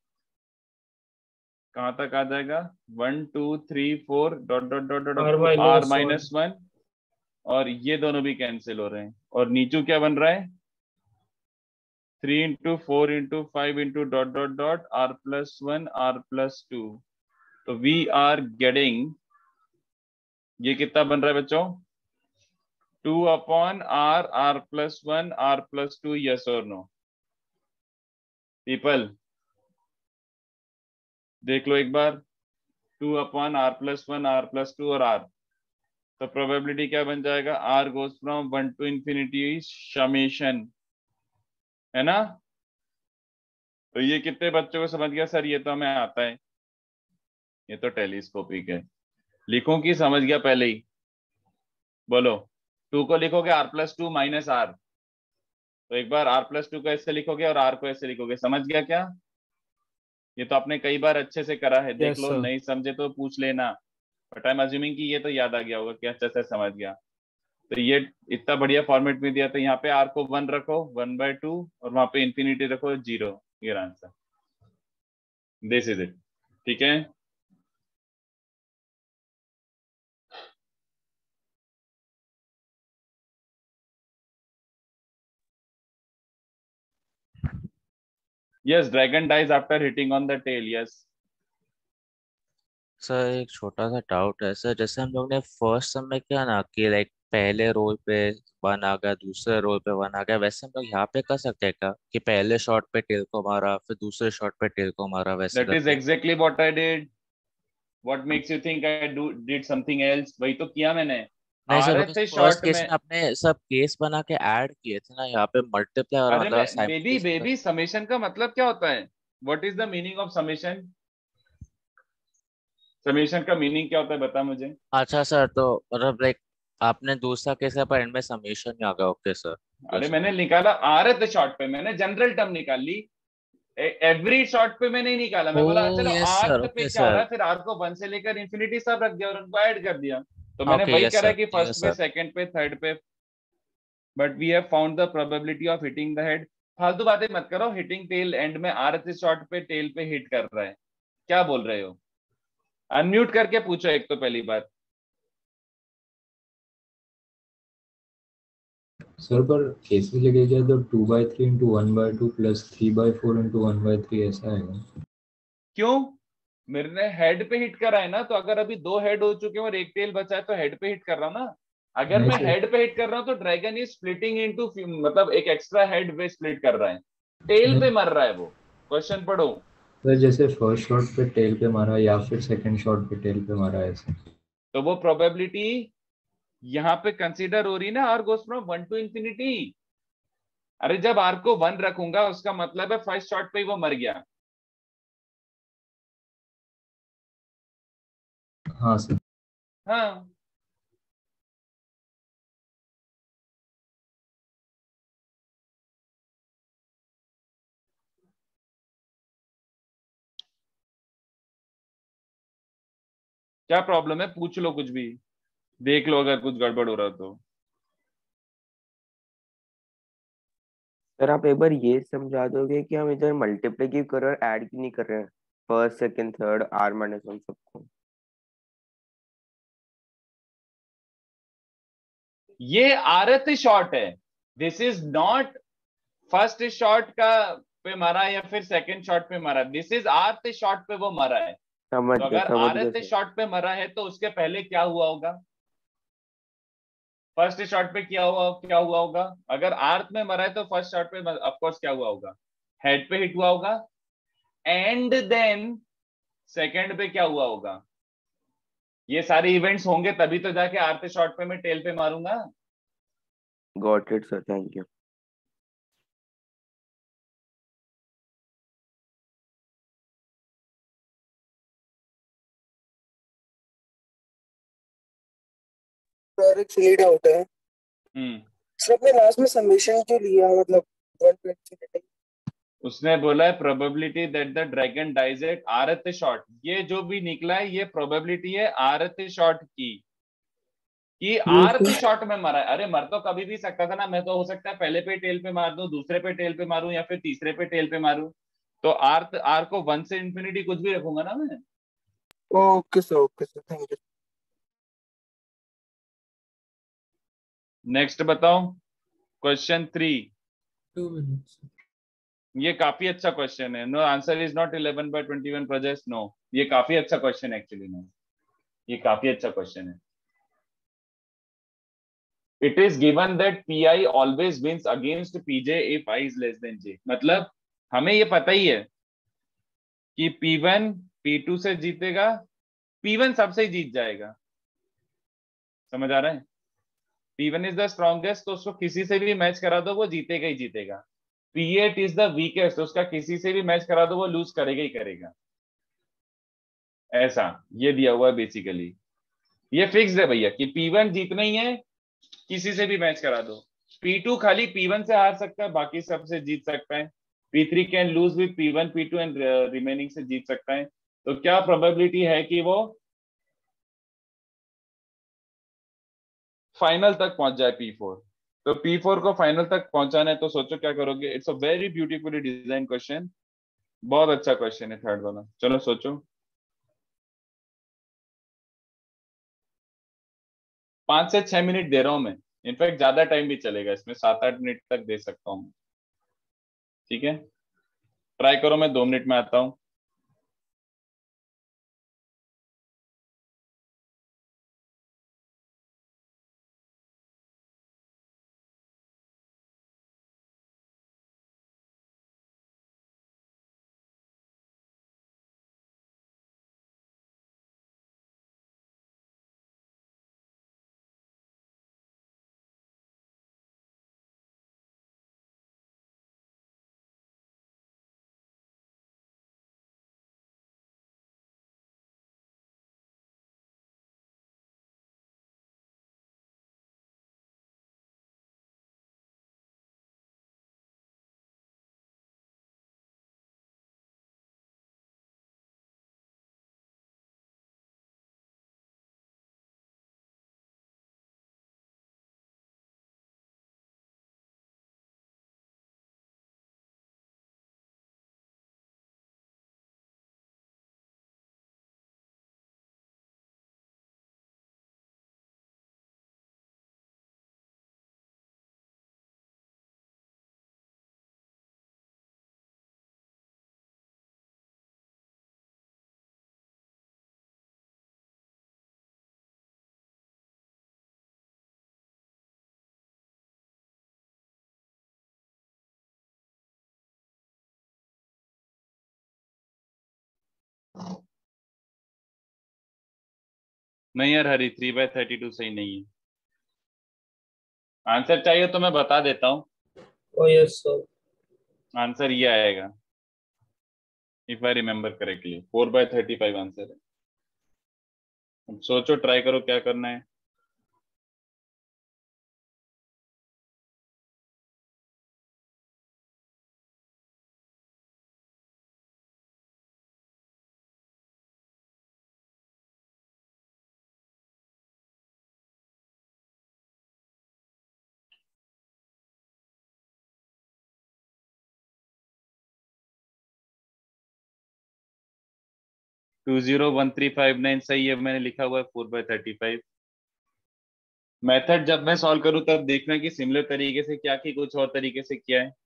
कहाँ तक आ जाएगा, one two three four dot dot dot dot r minus one, और ये दोनों भी कैंसिल हो रहे हैं, और नीचू क्या बन रहा है, three into four into five into dot dot dot r plus one r plus two. तो वी आर गेटिंग ये कितना बन रहा है बच्चों? Two upon r, r plus one, r plus two, yes और नो? पीपल देख लो एक बार, two upon are plus one, r plus two और आर, तो प्रोबेबिलिटी क्या बन जाएगा? R goes from one to infinity summation, है ना? तो ये कितने बच्चों को समझ गया सर? ये तो हमें आता है, ये तो टेलीस्कोपिक है। लिखूं कि समझ गया पहले ही? बोलो। टू को लिखोगे r plus two minus are, तो एक बार आर प्लस टू को ऐसे लिखोगे और आर को ऐसे लिखोगे। समझ गया क्या? ये तो आपने कई बार अच्छे से करा है, देख Yes, लो, sir. नहीं समझे तो पूछ लेना, बट आई एम अज्यूमिंग कि ये तो याद आ गया होगा कि अच्छे से समझ गया। तो ये इतना बढ़िया फॉर्मेट में दिया, तो यहाँ पे आर को वन रखो, वन बाय टू, और वहां पे इंफिनिटी रखो, जीरो। ये आंसर, दिस इज इट। ठीक है, yes, dragon dies after hitting on the tail, yes. Sir एक छोटा सा डाउट है सर, जैसे हम लोग ने फर्स्ट समय किया ना कि लाइक पहले रोल पे वन आ गया, दूसरे रोल पे वन आ गया, वैसे हम लोग यहाँ पे कर सकते हैं क्या कि पहले शॉट पे टेल को मारा, फिर दूसरे शॉट पे टेल को मारा, वैसे दैट इज करके? Exactly what I did. What makes you think I do did something else? वही तो किया मैंने। नहीं आ सर, रहे बिकॉज थे फर्स्ट शॉर्ट केस में। में आपने सब केस बना के ऐड किए थे ना, यहाँ पे मल्टीप्लाई और अरे मतलब मैं बेबी साइमल्टेनियसली। बेबी समेशन का मतलब क्या होता है? What is the meaning of summation? Summation का मीनिंग क्या होता है, बता मुझे। अच्छा सर, तो मतलब लाइक आपने दूसरा केस है पर एंड में समीशन ही आ गया। Okay sir. अरे मैंने निकाला आ रहे थे शॉर्ट पे, मैंने जनरल टर्म निकाल ली, एवरी शॉर्ट पे मैंने नहीं निकाला। मैं बोला ओ चलो यस सर, आर्थ पे ओके क्या हो रहा सर। है, फिर आर्थ को वन से लेकर इंफिनिटी सब रख दिया और उनको ऐड कर दिया। तो मैंने ओके वही यस करा सर, कि फर्स्ट यस पे, सर। सेकंड पे, थर्ड पे, but we have found the probability of hitting the head. फालतू बातें मत करो, हिटिंग टेल एंड में आर्थ शॉट पे टेल पे हिट कर रहा है, क्या बोल रहे हो? अनम्यूट करके पूछो एक तो पहली बात। सर पर केस में लेके जाए तो two by three into one by two plus three by four into one by three ऐसा है। क्यों? मेरे हेड पे हिट करा है ना, तो अगर अभी दो हेड हो चुके हैं और एक टेल बचा है तो हेड पे हिट कर रहा हूं ना। अगर नहीं मैं सर, हेड पे हिट कर रहा हूं तो ड्रैगन इज स्प्लिटिंग इनटू, मतलब एक एक्स्ट्रा हेड पे स्प्लिट कर रहा है, टेल पे नहीं मर रहा है वो। क्वेश्चन पढ़ो। सर, जैसे फर्स्ट शॉट पे टेल पे मारा या फिर सेकंड शॉट पे टेल पे मारा ऐसे। तो वो प्रोबेबिलिटी यहाँ पे कंसीडर हो रही ना, r goes from one to infinity. अरे जब आर को वन रखूंगा उसका मतलब है फर्स्ट शॉट पे ही वो मर गया। हाँ सर। हाँ, क्या प्रॉब्लम है? पूछ लो कुछ भी, देख लो अगर कुछ गड़बड़ हो रहा तो। सर आप एक बार ये समझा दोगे कि हम इधर मल्टीप्लाई क्यों कर रहे हैं, ऐड क्यों नहीं कर रहे हैं? First second third r minus one सबको। ये आरत शॉट है, this is not first shot का पे मारा या फिर सेकंड शॉट पे मारा, दिस इज आर्थ शॉट पे वो मरा है। समझ तो गया अगर समझ गया आरत सर। शॉट पे मरा है तो उसके पहले क्या हुआ होगा? फर्स्ट शॉट पे क्या हुआ क्या हुआ होगा? अगर आर्थ में मरा है तो फर्स्ट शॉट पे ऑफ कोर्स क्या हुआ होगा? हेड पे हिट हुआ होगा, एंड देन सेकंड पे क्या हुआ होगा? ये सारे इवेंट्स होंगे तभी तो जाके आर्थ शॉट पे मैं टेल पे मारूंगा। Got it sir, thank you. Sir एक सिली डाउट है। हम्म सर आपने लास्ट में समेशन क्यों लिया, मतलब वन ट्वेंटी? उसने बोला है probability that the dragon dies at rth shot, ये जो भी निकला है ये प्रोबेबिलिटी है आरथ शॉट की, कि आरथ शॉट में मरा है। अरे मर तो कभी भी सकता था ना, मैं तो हो सकता है पहले पे टेल पे मार दूं, दूसरे पे टेल पे मारूं, या फिर तीसरे पे टेल पे मारूं। तो आर्थ आर को वन से इंफिनिटी कुछ भी रखूंगा ना मैं। Okay sir, okay sir, thank you. Next बताओ, क्वेश्चन थ्री। Two minutes. ये काफी अच्छा क्वेश्चन है। No answer is not eleven by twenty one project, no, ये काफी अच्छा क्वेश्चन है एक्चुअली। नो, ये काफी अच्छा क्वेश्चन है। It is given that p i always wins against p j if i is less than j. मतलब हमें ये पता ही है कि पी वन पी टू से जीतेगा, पी वन सबसे ही जीत जाएगा। समझ आ रहा है? P one is the strongest, तो उसको किसी से भी मैच करा दो वो जीतेगा ही जीतेगा। P eight is the weakest, तो उसका किसी से भी मैच करा दो वो लूज करेगा ही करेगा। ऐसा ये दिया हुआ है बेसिकली। ये फिक्स है भैया कि पी वन जीतना ही है, किसी से भी मैच करा दो। पी टू खाली पी वन से हार सकता है, बाकी सबसे जीत सकता है। P three can lose with p one P two and remaining से जीत सकता है। तो क्या प्रोबेबिलिटी है कि वो फाइनल तक पहुंच जाए पी फोर? तो पी फोर को फाइनल तक पहुंचाना है, तो सोचो क्या करोगे। It's a very beautifully design question, बहुत अच्छा क्वेश्चन है थर्ड वाला। चलो सोचो। पांच से छह मिनट दे रहा हूं मैं, इनफैक्ट ज्यादा टाइम भी चलेगा इसमें, सात आठ मिनट तक दे सकता हूँ। ठीक है, ट्राई करो, मैं दो मिनट में आता हूँ। नहीं यार Hari, three by thirty two सही नहीं है। आंसर चाहिए तो मैं बता देता हूँ। Oh yes, sir. आंसर ये आएगा, if I remember correctly, four by thirty five answer है। अब सोचो, ट्राई करो क्या करना है। Two zero one three five nine सही है, मैंने लिखा हुआ है four by thirty five. Method जब मैं सॉल्व करूं तब देखना कि सिमिलर तरीके से क्या कि कुछ और तरीके से किया है।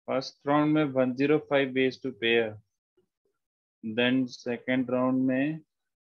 फर्स्ट राउंड में one zero five base two pair, then second round में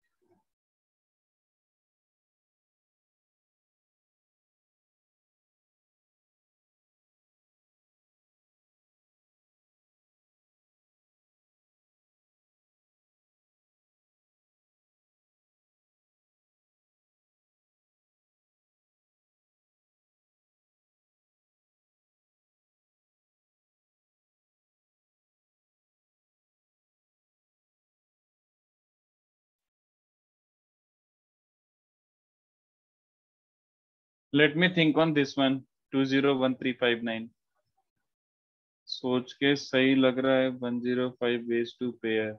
let me think on this one, two zero one three five nine. सोच के सही लग रहा है one zero five base two pair.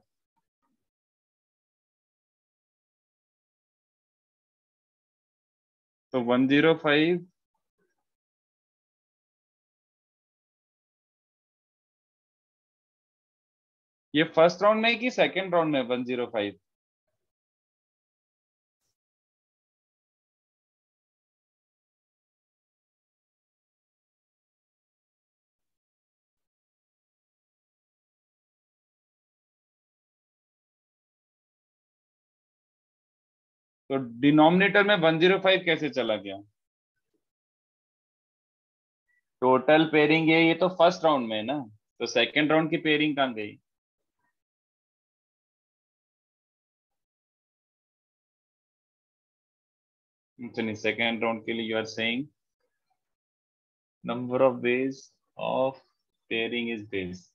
तो वन जीरो फाइव ये फर्स्ट राउंड में कि सेकेंड राउंड में वन जीरो फाइव? तो डिनोमिनेटर में वन जीरो फाइव कैसे चला गया? टोटल पेयरिंग है, ये तो फर्स्ट राउंड में है ना, तो सेकेंड राउंड की पेयरिंग कहाँ गई? नहीं, सेकेंड राउंड के लिए you are saying number of ways of pairing is this,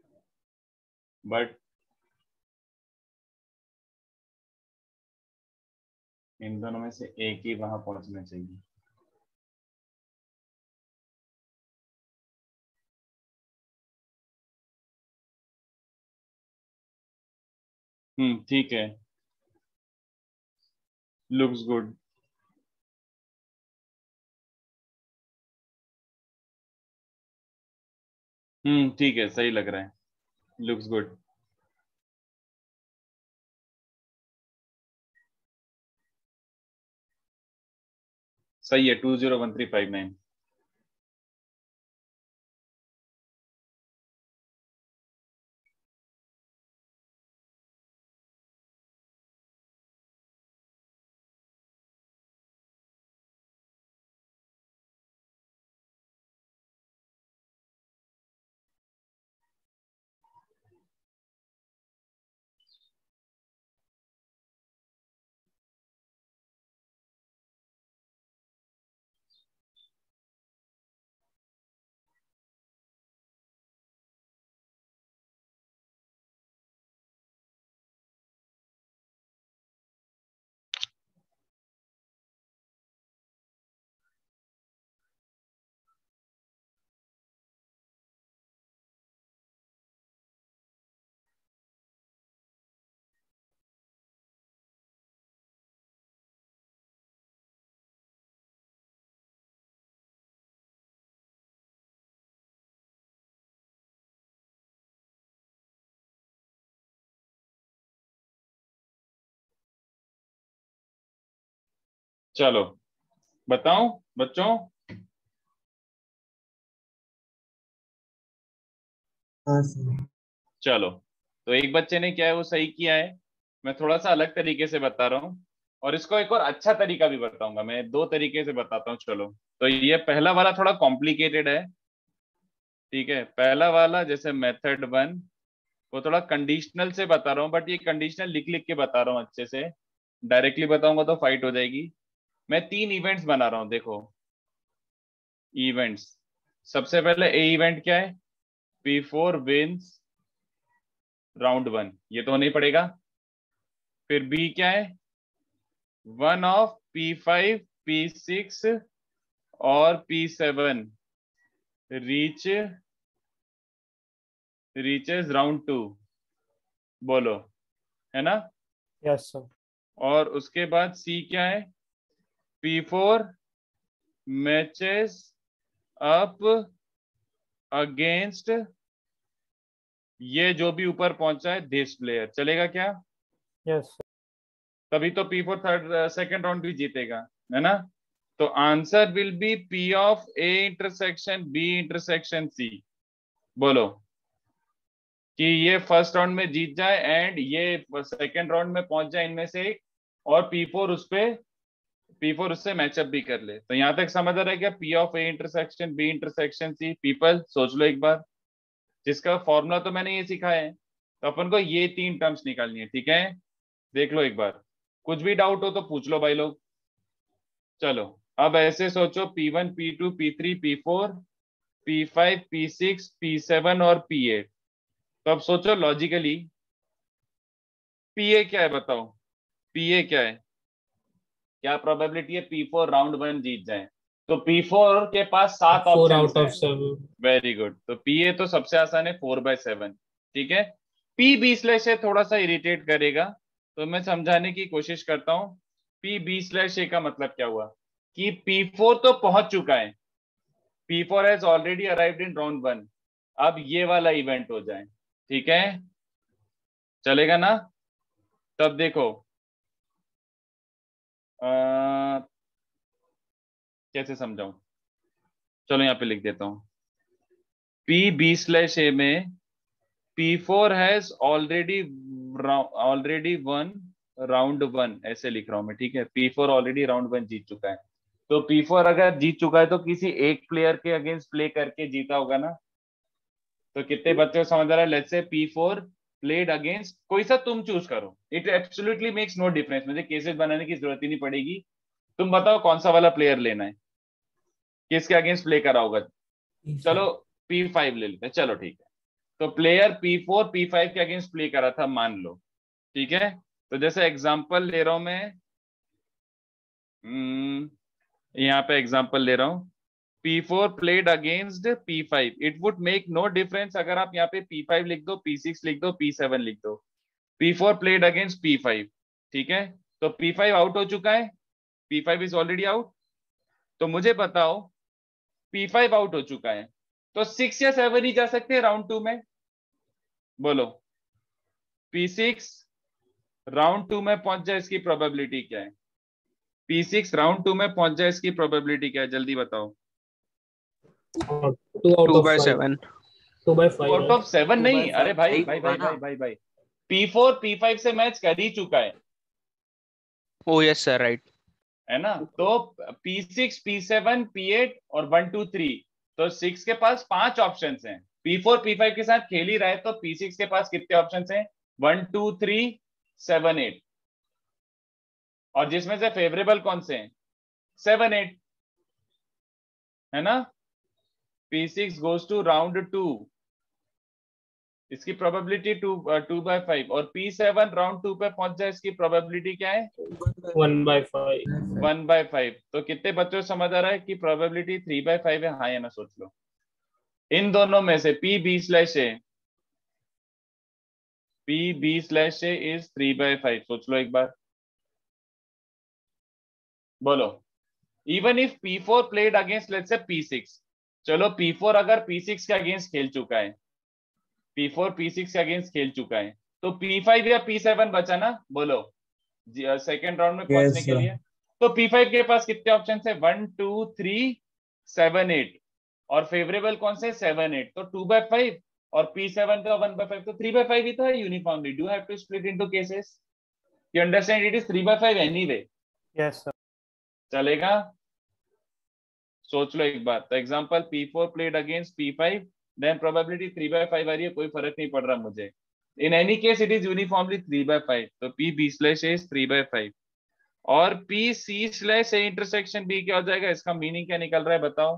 but इन दोनों में से एक ही वहां पहुंचना चाहिए। हम्म ठीक है, लुक्स गुड। हम्म ठीक है, सही लग रहा है, लुक्स गुड। सही है, two zero one three five nine. चलो बताऊं बच्चों? हाँ सर। चलो, तो एक बच्चे ने क्या है वो सही किया है, मैं थोड़ा सा अलग तरीके से बता रहा हूँ, और इसको एक और अच्छा तरीका भी बताऊंगा। मैं दो तरीके से बताता हूँ। चलो, तो ये पहला वाला थोड़ा कॉम्प्लिकेटेड है, ठीक है। पहला वाला जैसे मेथड वन, वो थोड़ा कंडीशनल से बता रहा हूँ, बट ये कंडीशनल लिख लिख के बता रहा हूँ अच्छे से। डायरेक्टली बताऊंगा तो फाइट हो जाएगी। मैं तीन इवेंट्स बना रहा हूँ, देखो इवेंट्स। सबसे पहले ए इवेंट क्या है? P four wins round one, ये तो नहीं पड़ेगा। फिर बी क्या है? One of p five P six और P seven reach reaches round two, बोलो, है ना? Yes sir. और उसके बाद सी क्या है? P four matches up against ये जो भी ऊपर पहुंचा है दिस प्लेयर, चलेगा क्या? Yes sir. तभी तो P four third second round भी जीतेगा, है ना? तो answer will be p of A intersection B intersection C. बोलो कि ये फर्स्ट राउंड में जीत जाए एंड ये सेकेंड राउंड में पहुंच जाए इनमें से एक, और पी फोर उस पे पी फोर उससे मैचअप भी कर ले। तो यहाँ तक समझ आ रहा है क्या? P of A intersection B intersection C. People सोच लो एक बार, जिसका फॉर्मूला तो मैंने ये सिखाया है। तो अपन को ये तीन टर्म्स निकालनी है, ठीक है? देख लो एक बार, कुछ भी डाउट हो तो पूछ लो भाई लोग। चलो अब ऐसे सोचो, p one P two P three P four P five P six P seven और पी एट। तो अब सोचो लॉजिकली, पी ए क्या है बताओ? पी ए क्या है? क्या प्रोबेबिलिटी है पी फोर राउंड वन जीत जाए? तो पी फोर के पास सात फोर ऑप्शन आउट ऑफ है। सेवन। Very good. तो पी ए तो सबसे आसान है, फोर बाय सेवन, ठीक है। पी बी स्लैश ए थोड़ा सा इरिटेट करेगा, तो मैं समझाने की कोशिश करता हूं। पी बी स्लैश ए का मतलब क्या हुआ कि पी फोर तो पहुंच चुका है, P four has already arrived in round one. अब ये वाला इवेंट हो जाए, ठीक है? चलेगा ना? तब देखो आ, कैसे समझाऊं, चलो यहाँ पे लिख देता हूं। पी बी स्लैश ए में p four has already already one round one, ऐसे लिख रहा हूं मैं, ठीक है? P four already round one जीत चुका है। तो पी फोर अगर जीत चुका है तो किसी एक प्लेयर के अगेंस्ट प्ले करके जीता होगा ना। तो कितने बच्चे समझ रहा है? Let's say P four played against, कोई सा तुम चूज करो, it absolutely makes no difference, मुझे केसेस बनाने की जरूरत ही नहीं पड़ेगी। तुम बताओ कौन सा वाला प्लेयर लेना है, किसके अगेंस्ट प्ले करा होगा? चलो पी फाइव ले लेते हैं, चलो ठीक है। तो player p four P five के अगेंस्ट प्ले करा था मान लो, ठीक है? तो जैसे एग्जांपल ले रहा हूं मैं, यहाँ पे एग्जांपल ले रहा हूं, p four played against p five, it would make no difference अगर आप यहाँ पे पी फाइव लिख दो, पी सिक्स लिख दो, पी सेवन लिख दो। P four played against p five, ठीक है? तो पी फाइव आउट हो चुका है, P five is already out. तो मुझे बताओ पी फाइव आउट हो चुका है, तो सिक्स या सेवन ही जा सकते हैं राउंड टू में। बोलो पी सिक्स राउंड टू में पहुंच जाए, इसकी प्रोबेबिलिटी क्या है? पी सिक्स राउंड टू में पहुंच जाए, इसकी प्रोबेबिलिटी क्या है? जल्दी बताओ। Two out two of by five. Seven. Two by two five out of seven Two by नहीं, अरे five भाई सही भाई होगा भाई ना? भाई भाई भाई पी फोर पी फाइव से मैच कर ही चुका है, ओ यस सर, राइट। है ना? तो P six P seven p eight और वन टू थ्री, तो सिक्स के पास पांच ऑप्शन हैं। पी फोर पी फाइव के साथ खेल ही रहा है, तो पी सिक्स के पास कितने ऑप्शन हैं? One two three seven eight, और जिसमें से फेवरेबल कौन से हैं? सेवन एट, है ना? P six goes to round two, इसकी probability two two by five, और पी सेवन राउंड टू पे पहुंच जाए, इसकी प्रोबेबिलिटी क्या है? One by five. One by five. तो कितने बच्चों को समझ आ रहा है कि प्रोबेबिलिटी थ्री बाय फाइव है, हाँ या ना? सोच लो इन दोनों में से p B slash A, p B slash A is three by five, सोच लो एक बार। बोलो even if p four played against let's say p six, चलो पी फोर अगर पी सिक्स के अगेंस्ट खेल चुका है, पी फोर पी सिक्स के अगेंस्ट खेल चुका है, तो पी फाइव या पी सेवन बचा ना? बोलो सेकेंड राउंड में पहुंचने Yes, के sir. लिए। तो पी फाइव के पास कितने ऑप्शन है? One two three seven eight, और फेवरेबल कौन से? Seven eight. तो टू बाय फाइव और पी सेवन का वन बाय फाइव, तो थ्री बाय फाइव ही तो है uniformly. Do have to split into cases, you understand? It is three by five anyway. Yes sir. चलेगा? सोच लो एक बार। तो example p four played against p five, then probability three by five आ रही है, कोई फर्क नहीं पड़ रहा मुझे। In any case it is uniformly three by five, तो P B slash A is three by five. और p C slash A intersection B क्या हो जाएगा? इसका मीनिंग क्या निकल रहा है बताओ?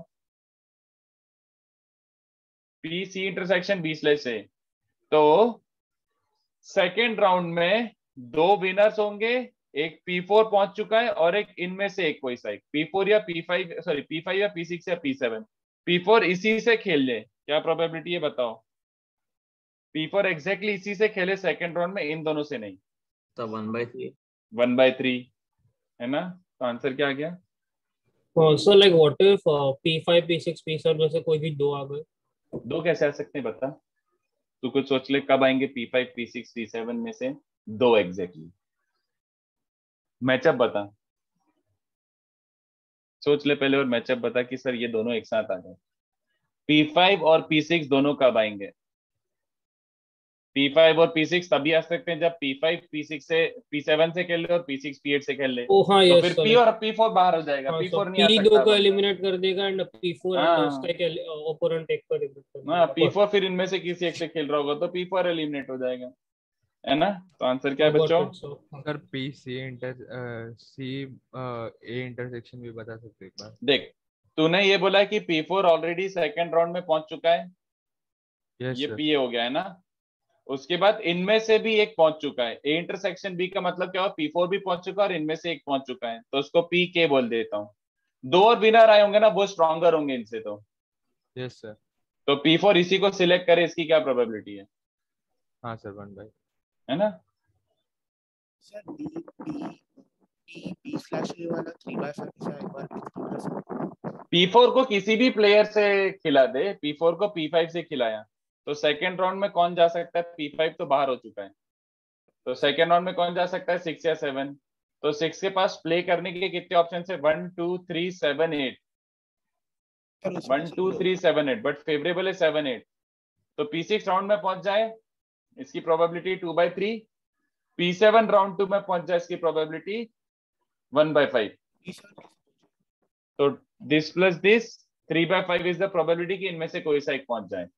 P C intersection B slash A, तो सेकेंड राउंड में दो विनर्स होंगे, एक पी फोर पहुंच चुका है और एक इनमें से एक कोई सा एक पी फोर या p five, sorry p five या पी सिक्स या पी सेवन। पी फोर इसी से खेल ले, क्या प्रोबेबिलिटी है बताओ? पी फोर एग्जैक्टली इसी से खेले सेकेंड राउंड में, इन दोनों से नहीं। तो one by three one by three, है ना? तो आंसर क्या आ गया? So like what if P five P six P seven में से कोई भी दो आ गए? दो कैसे आ सकते हैं बता? तू कुछ सोच ले, कब आएंगे P five P six P seven में से दो एग्जैक्टली? मैचअप बता, सोच ले पहले और मैचअप बता कि सर ये दोनों एक साथ आ गए। पी फाइव और पी सिक्स दोनों कब आएंगे? पी फाइव और पी सिक्स तभी आ सकते हैं जब पी फाइव पी सिक्स से पी सेवन से खेल ले और पी सिक्स पी एट से खेल ले। ओ हाँ, तो यस फिर सर। पी और पी फोर बाहर हो जाएगा, हाँ पी सर, फोर नहीं आ पी सकता दो को बंदा। एलिमिनेट कर देगा एंड पी फोर हाँ उसका ओपोनेंट एक को एलिमिनेट कर हाँ, देगा। पी फोर फिर इनमें से किसी एक से खेल रहा होगा तो पी फोर एलिमिनेट हो जाएगा, है ना? तो आंसर क्या है Got बच्चों? it, sir. Sir P C inter C A intersection भी बता सकते एक बार? देख, तूने ये बोला कि P four already second round में पहुंच चुका है, यस ये सर। पी ए हो गया है ना। उसके बाद इनमें से भी एक पहुंच चुका है, ए इंटरसेक्शन बी का मतलब क्या हुआ? पी फोर भी पहुंच चुका है और इनमें से एक पहुंच चुका है, तो उसको पी के बोल देता हूँ। दो और विनर आए होंगे ना, वो स्ट्रॉन्गर होंगे इनसे, तो यस सर। तो पी फोर इसी को सिलेक्ट करे, इसकी क्या प्रोबेबिलिटी है? हाँ सर, वन बाई, है ना? Sir B B B B slash A वाला थ्री बाय फाइव से एक बार explain कर सकते हैं? पी फोर को किसी भी प्लेयर से खिला दे, पी फोर को पी फाइव से खिलाया तो सेकेंड राउंड में कौन जा सकता है? पी फाइव तो बाहर हो चुका है, तो सेकेंड राउंड में कौन जा सकता है? सिक्स या सेवन। तो सिक्स के पास प्ले करने के कितने ऑप्शन है? One two three seven eight, sir उसमें वन से two three seven eight, but favourable है सेवन एट। तो पी सिक्स राउंड में पहुंच जाए, इसकी probability two by three. P seven round two में पहुंच जाए, इसकी probability one by five. B seven कैसे तो this plus this three by five is the probability कि इनमें से कोई सा एक पहुंच जाए।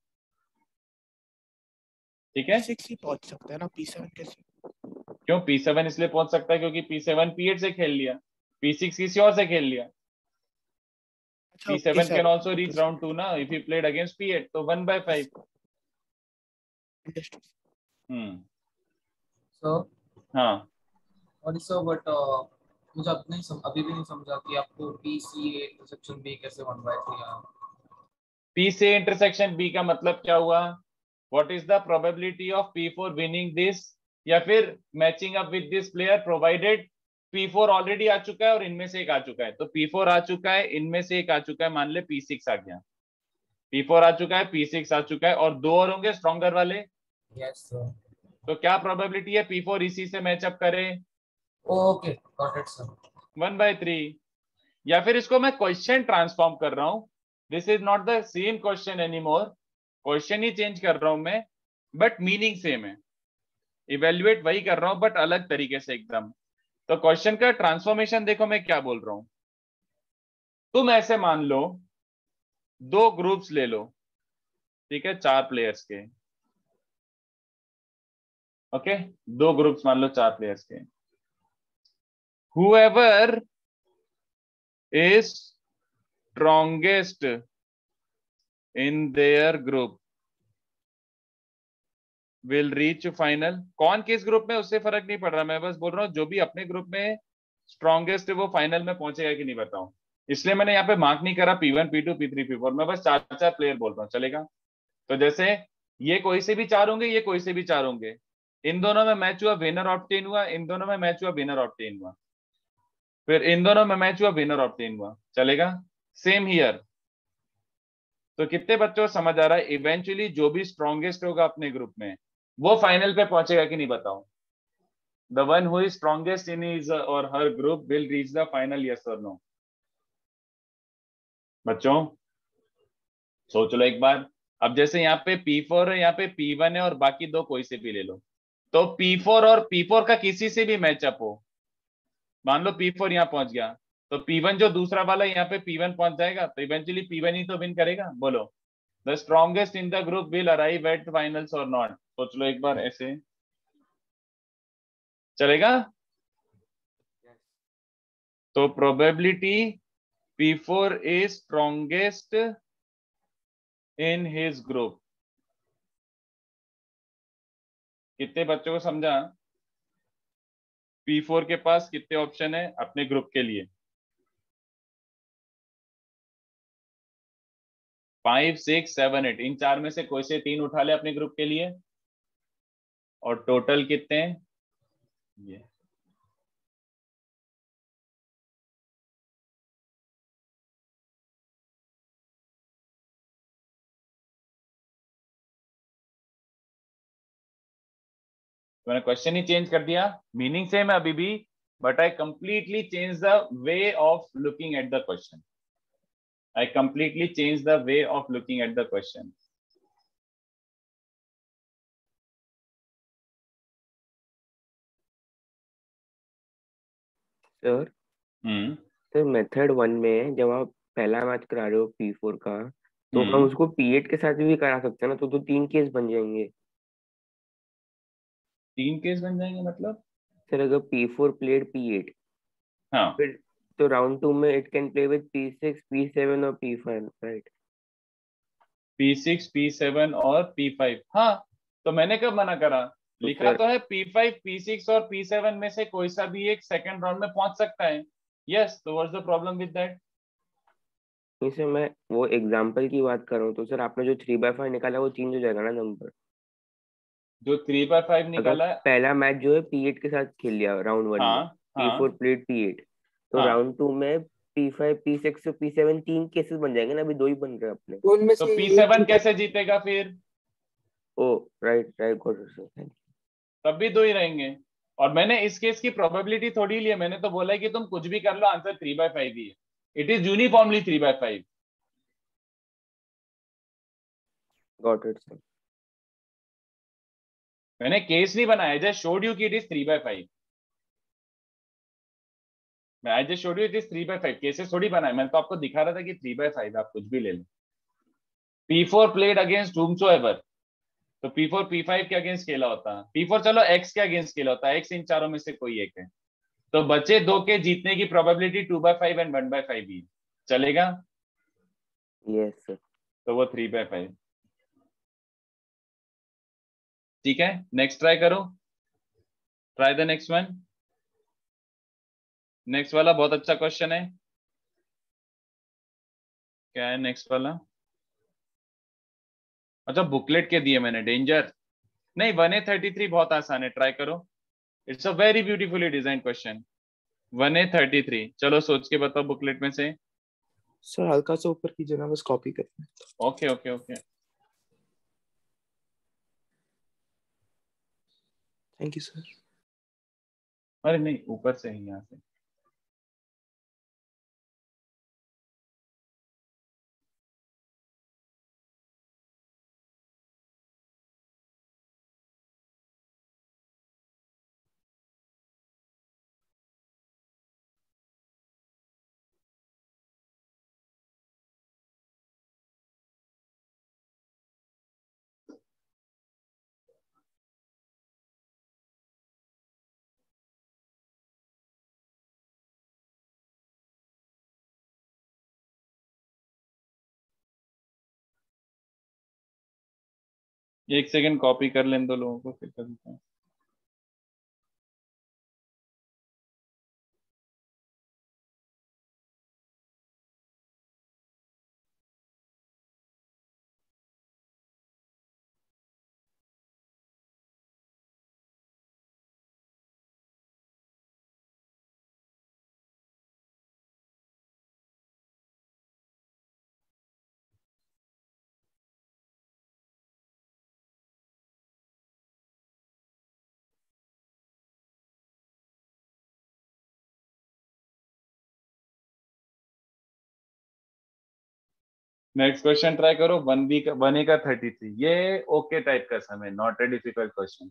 ठीक है? पी सिक्स ही पहुंच सकता है ना, पी सेवन कैसे? क्यों? पी सेवन इसलिए पहुंच सकता है क्योंकि पी सेवन पी एट से खेल लिया, पी सिक्स किसी और से खेल लिया। अच्छा P seven A7 can also okay, reach sir. Round two ना if he played against P eight, तो one by five. Understood. Hmm sir हाँ, और सर बट मुझे अब नहीं सम, अभी भी नहीं समझा कि आपको P C A intersection B कैसे वन बाय थ्री आया। पी से इंटरसेक्शन बी का मतलब क्या हुआ? What is the probability of P four winning this या फिर matching up with this player, provided P four already आ चुका है और इनमें से एक आ चुका है। तो पी फोर आ चुका है, इनमें से एक आ चुका है, मान ले पी सिक्स आ गया, पी फोर आ चुका है, पी सिक्स आ चुका है और दो और होंगे स्ट्रॉन्गर वाले। Yes sir. तो क्या प्रोबेबिलिटी है पी फोर इसी से मैचअप करे? Okay got it sir. One by three. या फिर इसको मैं क्वेश्चन ट्रांसफॉर्म कर रहा हूं, this is not the same question any more, question ही चेंज कर रहा हूं मैं, बट मीनिंग सेम है, इवेल्युएट वही कर रहा हूं बट अलग तरीके से एकदम। तो क्वेश्चन का ट्रांसफॉर्मेशन देखो मैं क्या बोल रहा हूं। तुम ऐसे मान लो दो ग्रुप्स ले लो, ठीक है, चार प्लेयर्स के, ओके, दो ग्रुप्स मान लो चार प्लेयर्स के। whoever is strongest in their group will reach final। कौन किस ग्रुप में उससे फर्क नहीं पड़ रहा, मैं बस बोल रहा हूँ जो भी अपने ग्रुप में स्ट्रॉन्गेस्ट है वो फाइनल में पहुंचेगा कि नहीं बताऊं। इसलिए मैंने यहाँ पे मार्क नहीं करा P one P two P three P four, मैं बस चार चार प्लेयर बोल रहा हूँ, चलेगा? तो जैसे ये कोई से भी चार होंगे, ये कोई से भी चार होंगे, इन दोनों में मैच हुआ विनर ऑब्टेन हुआ, इन दोनों में मैच हुआ विनर ऑब्टेन हुआ, फिर इन दोनों में मैच हुआ विनर ऑब्टेन हुआ, चलेगा? Same here. तो कितने बच्चों को समझ आ रहा है? इवेंचुअली जो भी स्ट्रॉन्गेस्ट होगा अपने ग्रुप में वो फाइनल पे पहुंचेगा कि नहीं बताओ? The one who is strongest in his और her group will reach the final, yes और नो? बच्चों सोच लो एक बार। अब जैसे यहाँ पे पी फोर है, यहाँ पे पी वन है और बाकी दो कोई से भी ले लो, तो पी फोर और पी फोर का किसी से भी मैचअप हो, मान लो पी फोर यहाँ पहुंच गया तो पी वन जो दूसरा वाला यहाँ पे पी वन पहुंच जाएगा, तो इवेंचुअली पी वन ही तो विन करेगा। बोलो, the strongest in the group will arrive at finals और नॉट? सोच लो एक बार ऐसे, चलेगा? तो probability P four is strongest in his group. कितने बच्चों को समझा? पी फोर के पास कितने ऑप्शन है अपने ग्रुप के लिए? फाइव सिक्स सेवन एट, इन चार में से कोई से तीन उठा ले अपने ग्रुप के लिए, और टोटल कितने हैं ये? मैंने क्वेश्चन ही चेंज कर दिया, मीनिंग सेम है अभी भी, but I completely change the way of looking at the question. I completely changed the way of looking at the question. Sir hmm sir method one में जब आप पहला मैच करा रहे हो पी फोर का, तो हम हम्म उसको पी एट के साथ भी करा सकते हैं ना, तो तो तीन केस बन जाएंगे। तीन केस बन जाएंगे मतलब? सर अगर P four played P eight, हाँ, फिर तो राउंड टू में it can play with P six P seven और P five, right? P six P seven और पी फाइव। हाँ, तो मैंने कब मना करा? तो लिखा फिर तो है पी फाइव पी सिक्स और पी सेवन में से कोई सा भी एक सेकंड राउंड में पहुंच सकता है। यस, तो what's the problem with that? इसे मैं वो एग्जाम्पल की बात कर रहा हूँ, तो सर आपने जो थ्री बाय फाइव निकाला वो चेंज हो जाएगा ना नंबर। जो थ्री बाय फाइव अगर निकाला है। पहला मैच जो है पी एट के साथ खेल लिया राउंड वन में, हाँ पी फोर हाँ प्लेड पी एट, तो हाँ, राउंड टू में P five P six P seven तीन केसेस बन जाएंगे ना, अभी दो ही बन रहे हैं अपने। तो उनमें तो से पी एक सेवन जीता। कैसे जीतेगा फिर? Oh right right, got it sir, thank तब भी दो ही रहेंगे। और मैंने इस केस की प्रोबेबिलिटी थोड़ी ली है, मैंने तो बोला है कि तुम कुछ भी कर लो, आंसर थ्री बाय फाइव ही है। It is uniformly three by five. You, got it sir. मैंने केस नहीं बनाया, जस्ट शोड यू कि it is three by five. मैं I just showed you it is three by five, cases थोड़ी बनाए। मैंने तो आपको दिखा रहा था कि थ्री बाय फाइव, आप कुछ भी ले लो। P four played against whomsoever ever, तो पी फोर पी फाइव के अगेंस्ट खेला होता है। पी फोर चलो एक्स के अगेंस्ट खेला होता है, एक्स इन चारों में से कोई एक है। तो बचे दो के जीतने की probability two by five and one by five ही है। चलेगा? Yes sir. तो वो थ्री बाय फाइव। ठीक है, नेक्स्ट ट्राई करो। Try the next one. Next वाला बहुत अच्छा क्वेश्चन है। क्या है नेक्स्ट वाला? अच्छा, बुकलेट के दिए मैंने, डेंजर। नहीं, वन ए थर्टी थ्री बहुत आसान है, ट्राई करो। It's a very beautifully design question. One A thirty three, चलो सोच के बताओ बुकलेट में से। सर हल्का सा ऊपर कीजिए ना, बस कॉपी करना है। Okay okay okay, thank you sir. अरे नहीं, ऊपर से ही, यहाँ से। एक सेकंड कॉपी कर लें दो लोगों को, फिर करते हैं। नेक्स्ट क्वेश्चन ट्राई करो। वन बी का, वन ए का थर्टी थ्री, ये ओके टाइप का समय, नॉट ए डिफिकल्ट क्वेश्चन।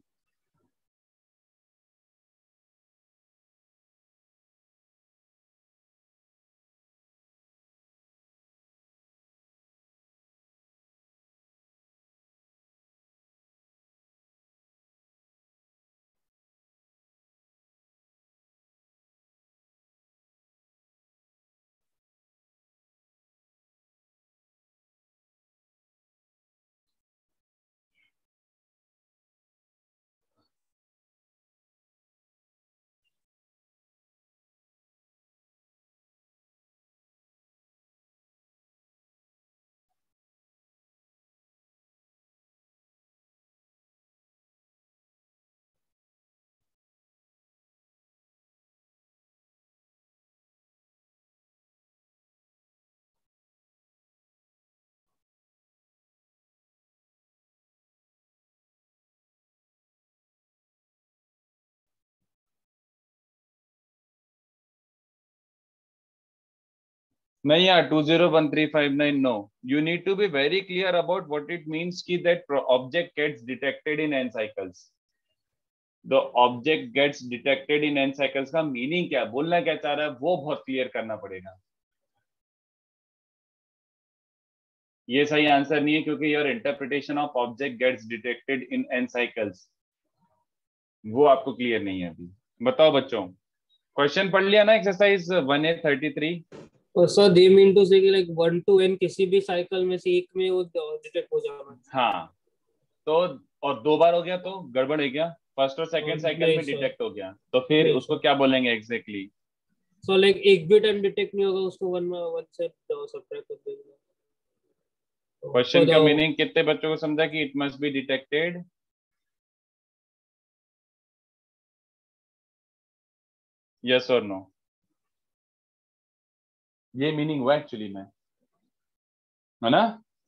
नहीं यार, two zero one three five nine no, you need to be very clear about what it means कि that pro- object gets detected in n cycles. The object gets detected in n cycles का meaning क्या, बोलना क्या चाह रहा है, वो बहुत क्लियर करना पड़ेगा. ये सही आंसर नहीं है, क्योंकि your interpretation of object gets detected in n cycles वो आपको क्लियर नहीं है अभी. बताओ बच्चों, क्वेश्चन पढ़ लिया ना, exercise one A thirty three. और sir they mean to say कि लाइक वन टू एन किसी भी साइकिल में से एक में वो डिटेक्ट हो जाना. हाँ, तो और दो बार हो गया तो गड़बड़ है क्या, फर्स्ट और सेकंड साइकिल नहीं में सर, डिटेक्ट हो गया तो फिर नहीं उसको सर. क्या बोलेंगे एग्जैक्टली? सो लाइक एक भी टाइम डिटेक्ट नहीं होगा, उसको वन वन से सब्ट्रैक्ट कर देंगे. क्वेश्चन का मीनिंग कितने बच्चों को समझा कि it must be detected? Yes और नो? ये मीनिंग हुआ एक्चुअली में, है ना?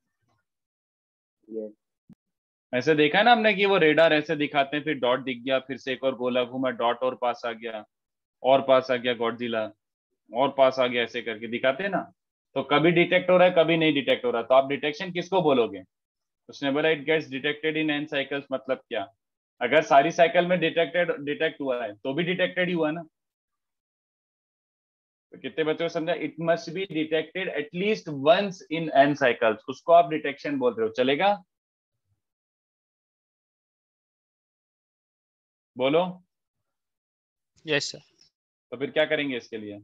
Yes. ऐसे देखा है ना हमने कि वो रेडार ऐसे दिखाते हैं, फिर डॉट दिख गया, फिर से एक और गोला घूमा, डॉट और पास आ गया, और पास आ गया गॉडजिला, और पास आ गया, ऐसे करके दिखाते हैं ना. तो कभी डिटेक्ट हो रहा है, कभी नहीं डिटेक्ट हो रहा, तो आप डिटेक्शन किसको बोलोगे? उसने बोला it gets detected in N cycles, मतलब क्या? अगर सारी साइकिल में डिटेक्टेड डिटेक्ट हुआ है तो भी डिटेक्टेड ही हुआ ना. तो कितने बच्चों को समझा? It must be detected at least once in N cycles, उसको आप डिटेक्शन बोल रहे हो, चलेगा? बोलो. Yes sir. तो फिर क्या करेंगे इसके लिए?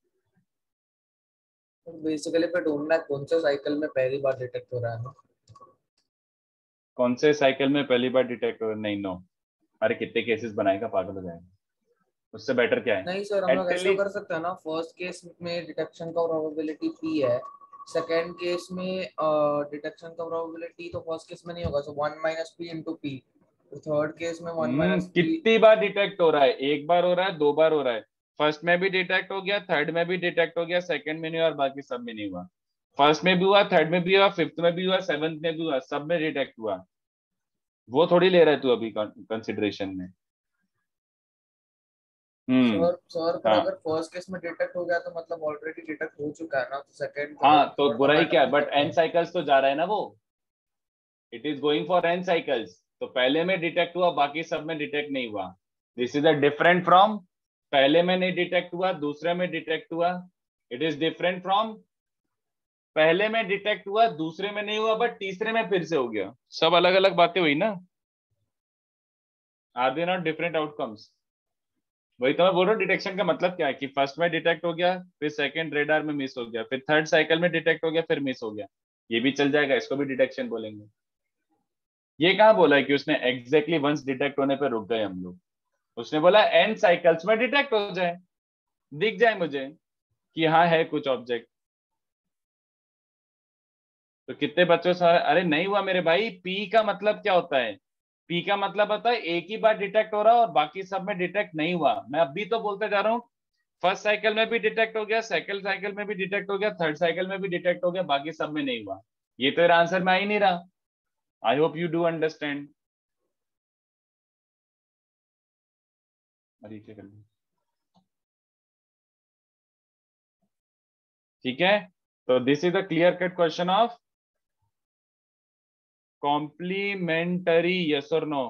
बेसिकली पे ढूंढना है कौन से साइकिल में पहली बार डिटेक्ट हो रहा है ना. कौन से साइकिल में पहली बार डिटेक्ट हो? नहीं नो, अरे कितने केसेस बनाएगा, पागल हो जाएगा. उससे बेटर क्या है? नहीं सर, हम लोग ऐसा Actually- कर सकते हैं ना, फर्स्ट केस में डिटेक्शन का प्रोबेबिलिटी p है, सेकंड केस में डिटेक्शन का प्रोबेबिलिटी तो फर्स्ट केस में नहीं होगा, so one minus P into P. तो थर्ड केस में वन हम्म, माइनस पी. कितनी बार डिटेक्ट हो रहा है? एक बार हो रहा है, दो बार हो रहा है. फर्स्ट में भी डिटेक्ट हो गया, थर्ड में भी डिटेक्ट हो गया, सेकंड में नहीं हुआ और बाकी सब में नहीं हुआ. फर्स्ट में भी हुआ, थर्ड में भी हुआ, फिफ्थ में भी हुआ, सेवंथ में भी हुआ, सब में डिटेक्ट हुआ. वो थोड़ी ले रहा है तू अभी कंसिडरेशन में. हम्म सर सर पर हाँ अगर फर्स्ट केस में डिटेक्ट हो गया तो मतलब ऑलरेडी डिटेक्ट हो चुका है ना, तो सेकंड हाँ, तो बुराई क्या है? बट एन साइकिल्स तो जा रहा है ना वो, it is going for N cycles. तो पहले में डिटेक्ट हुआ, बाकी सब में डिटेक्ट नहीं हुआ. This is a different from पहले में नहीं डिटेक्ट हुआ, दूसरे में डिटेक्ट हुआ. इट इज डिफरेंट फ्रॉम पहले में डिटेक्ट हुआ, दूसरे में नहीं हुआ, बट तीसरे में फिर से हो गया. सब अलग अलग बातें हुई ना. Are they not different outcomes? वही तो मैं बोल रहा हूँ, डिटेक्शन का मतलब क्या है कि फर्स्ट में डिटेक्ट हो गया, फिर सेकंड रेडार में मिस हो गया, फिर थर्ड साइकिल में डिटेक्ट हो गया, फिर मिस हो गया. ये भी चल जाएगा, इसको भी डिटेक्शन बोलेंगे. ये कहाँ बोला है कि उसने एग्जैक्टली वंस डिटेक्ट होने पे रुक गए हम लोग? उसने बोला एन साइकिल्स में डिटेक्ट हो जाए, दिख जाए मुझे कि हाँ है कुछ ऑब्जेक्ट. तो कितने बच्चों से, अरे नहीं हुआ मेरे भाई. पी का मतलब क्या होता है? पी का मतलब होता है एक ही बार डिटेक्ट हो रहा और बाकी सब में डिटेक्ट नहीं हुआ. मैं अभी तो बोलते जा रहा हूँ, फर्स्ट साइकिल में भी डिटेक्ट हो गया, सेकंड साइकिल में भी डिटेक्ट हो गया, थर्ड साइकिल में भी डिटेक्ट हो गया, बाकी सब में नहीं हुआ. ये तो आंसर में आ ही नहीं रहा. I hope you do understand. अरे क्या कर ठीक है. तो this is the clear cut question of complementary, yes और no?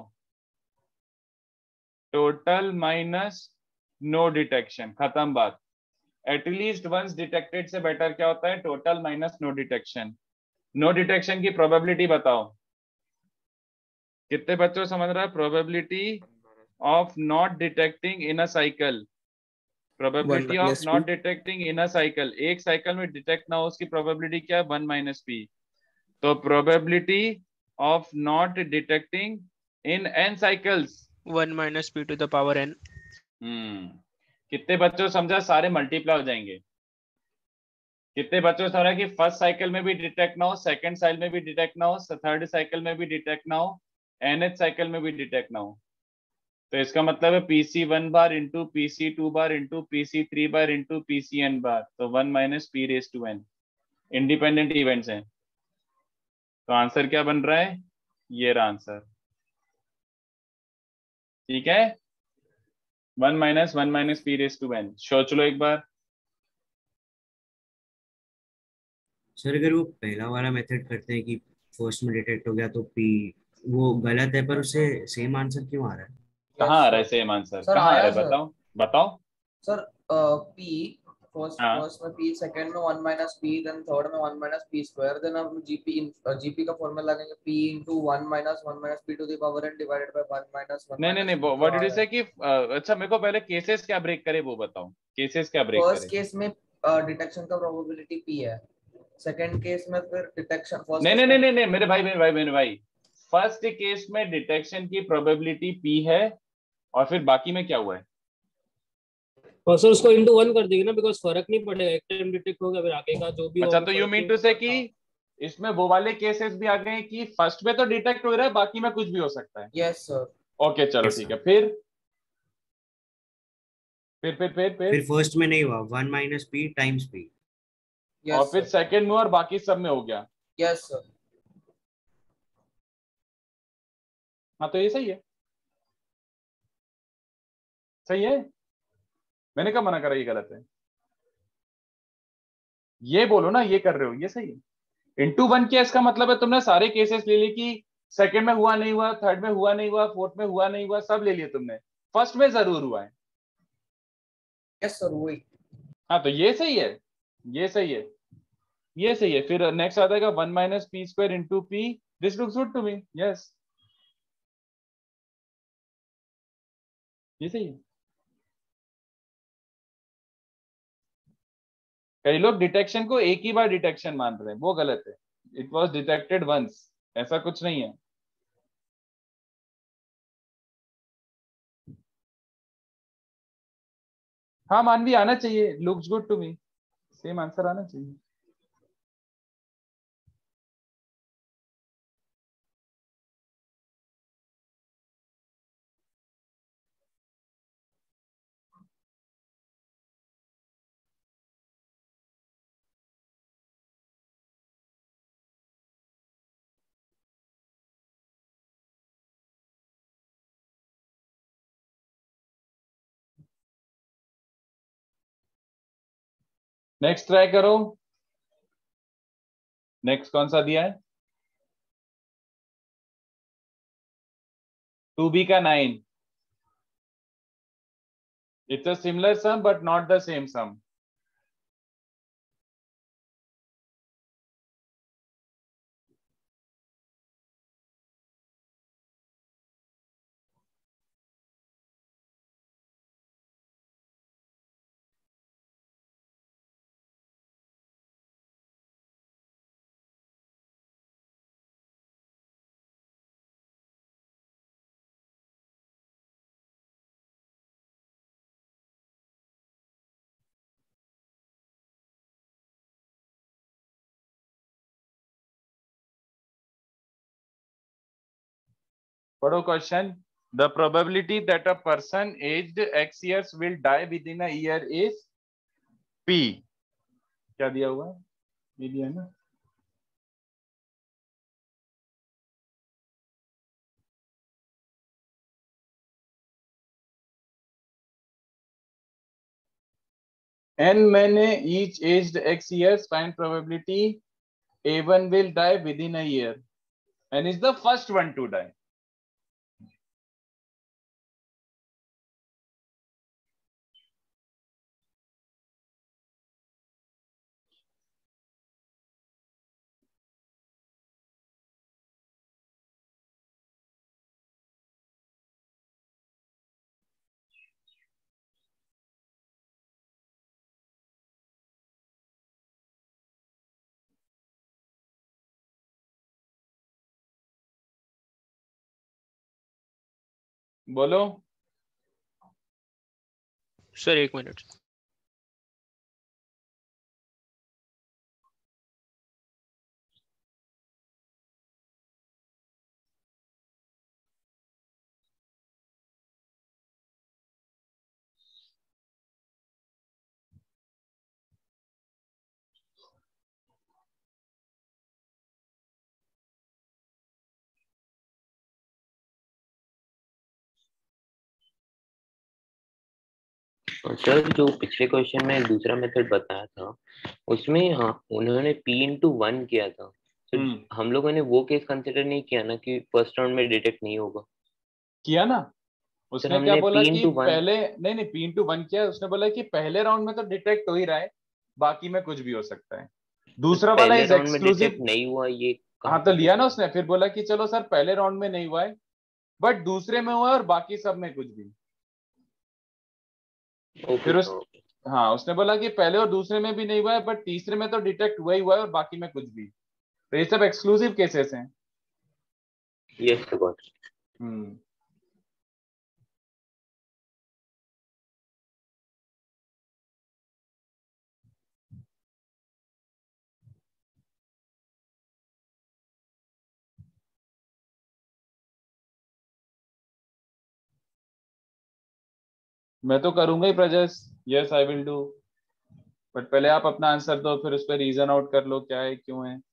Total minus no detection, खत्म बात. एटलीस्ट वंस डिटेक्टेड से बेटर क्या होता है? Total minus no detection. No detection की प्रोबेबिलिटी बताओ. कितने बच्चों समझ रहा है? Probability of not detecting in a cycle, probability of not detecting in a cycle. एक साइकिल में डिटेक्ट ना हो उसकी प्रोबेबिलिटी क्या है? One minus P. तो probability of not detecting in N cycles, one minus P to the power N. Hmm कितने बच्चों समझा? सारे मल्टीप्लाई हो जाएंगे. कितने बच्चों समझ रहा है कि फर्स्ट साइकिल में भी डिटेक्ट ना हो, सेकंड साइकिल में भी डिटेक्ट ना हो, थर्ड साइकिल में भी डिटेक्ट ना हो, एनएच साइकिल में भी डिटेक्ट ना हो? तो इसका मतलब है PC one bar into PC two bar into PC three bar into PC N bar, तो one minus P raise to N. Independent events हैं. तो आंसर क्या बन रहा है? ये रहा आंसर. ठीक है, one minus one minus P raise to N. सोच लो एक बार. सर अगर वो पहला वाला मेथड करते हैं कि फर्स्ट में डिटेक्ट हो गया तो पी, वो गलत है, पर उससे सेम आंसर क्यों आ रहा है? कहाँ आ रहा है सर सेम आंसर, सर कहाँ आ रहा आया है, सर। बताओ बताओ। सर पी फर्स्ट हाँ फर्स्ट में पी, सेकंड में one minus P, then third में one minus P square, then हम जीपी जीपी का फॉर्मूला लगेंगे P into one minus one minus P to the power N divided by one minus one नहीं नहीं minus नहीं, P जो what did uh you रहा से है। कि अ, अच्छा मेरे को पहले केसेस क्या ब्रेक करे वो बताओ, केसेस क्या ब्रेक फर्स्ट करे। केस में डिटेक्शन का प्रोबेबिलिटी पी है, सेकंड केस में फिर डिटेक्शन, फर्स्ट नहीं केस नहीं में नहीं नहीं नहीं, मेरे भाई मेरे भाई मेरे भाई, फर्स्ट केस में डिटेक्शन की प्रोबेबिलिटी पी है, और फिर बाकी में क्या हुआ है। और सर उसको इंटू वन कर देंगे ना, बिकॉज फर्क नहीं पड़ेगा, एक टाइम डिटेक्ट हो गया, फिर आगे का जो भी अच्छा होगा तो यू फर्क मीन नहीं टू से कि पड़ता। इसमें वो वाले केसेस भी आ गए हैं कि फर्स्ट में तो डिटेक्ट हो रहा है, बाकी में कुछ भी हो सकता है। Yes sir. ओके चलो Yes, ठीक sir. है, फिर फिर फिर फिर फिर फिर फर्स्ट में नहीं हुआ, one minus P times P. और यस फिर सर। सेकंड में और बाकी सब में हो गया। Yes sir. हाँ तो ये सही है, सही है, मैंने कब मना करा ये गलत है, ये बोलो ना, ये कर रहे हो ये सही है। इंटू वन किया इसका मतलब है तुमने सारे केसेस ले लिए कि सेकंड में हुआ नहीं हुआ, थर्ड में हुआ नहीं हुआ, फोर्थ में हुआ नहीं हुआ, सब ले लिए तुमने, फर्स्ट में जरूर हुआ है। यस सर वही। हाँ तो ये सही है, ये सही है, ये सही है। फिर नेक्स्ट आता है one minus P square into P, this looks good to me, yes ये सही है। कई लोग डिटेक्शन को एक ही बार डिटेक्शन मान रहे हैं, वो गलत है। इट वॉज डिटेक्टेड वंस, ऐसा कुछ नहीं है। हाँ मानवी आना चाहिए, looks good to me, same answer आना चाहिए। नेक्स्ट ट्राई करो, नेक्स्ट कौन सा दिया है, टू बी का nine, it's a similar sum but not the same sum. पढ़ो question, the probability that a person aged X years will die within a year is P. क्या दिया हुआ है, ये दिया है ना। n मैंने each aged x years find probability a one will die within a year and is the first one to die. बोलो। सर एक मिनट। सर जो पिछले क्वेश्चन में दूसरा मेथड बताया था उसमें हाँ, उन्होंने p इंटू वन किया था, तो हम्म हम लोगों ने वो केस कंसिडर नहीं किया ना कि फर्स्ट राउंड में डिटेक्ट नहीं होगा। किया ना। सर उसने क्या हमने बोला p कि इंटू वन पहले नहीं नहीं पी इंटू वन किया, उसने बोला कि पहले राउंड में तो डिटेक्ट हो ही रहा है, बाकी में कुछ भी हो सकता है। दूसरा वाला पहले इज राउंड में डिटेक्ट एक्सक्लूसिव। नहीं हुआ ये कहाँ हाँ तो पे लिया ना possible? उसने, फिर बोला कि चलो सर पहले राउंड में नहीं हुआ है बट दूसरे में हुआ है और बाकी सब में कुछ भी। ओके फिर उस ओके हाँ उसने बोला कि पहले और दूसरे में भी नहीं हुआ है बट तीसरे में तो डिटेक्ट हुआ ही हुआ है और बाकी में कुछ भी। तो ये सब एक्सक्लूसिव केसेस हैं। Yes sir got. हम्म मैं तो करूंगा ही प्रजस, yes I will do, but पहले आप अपना आंसर दो फिर उस पर रीजन आउट कर लो क्या है क्यों है।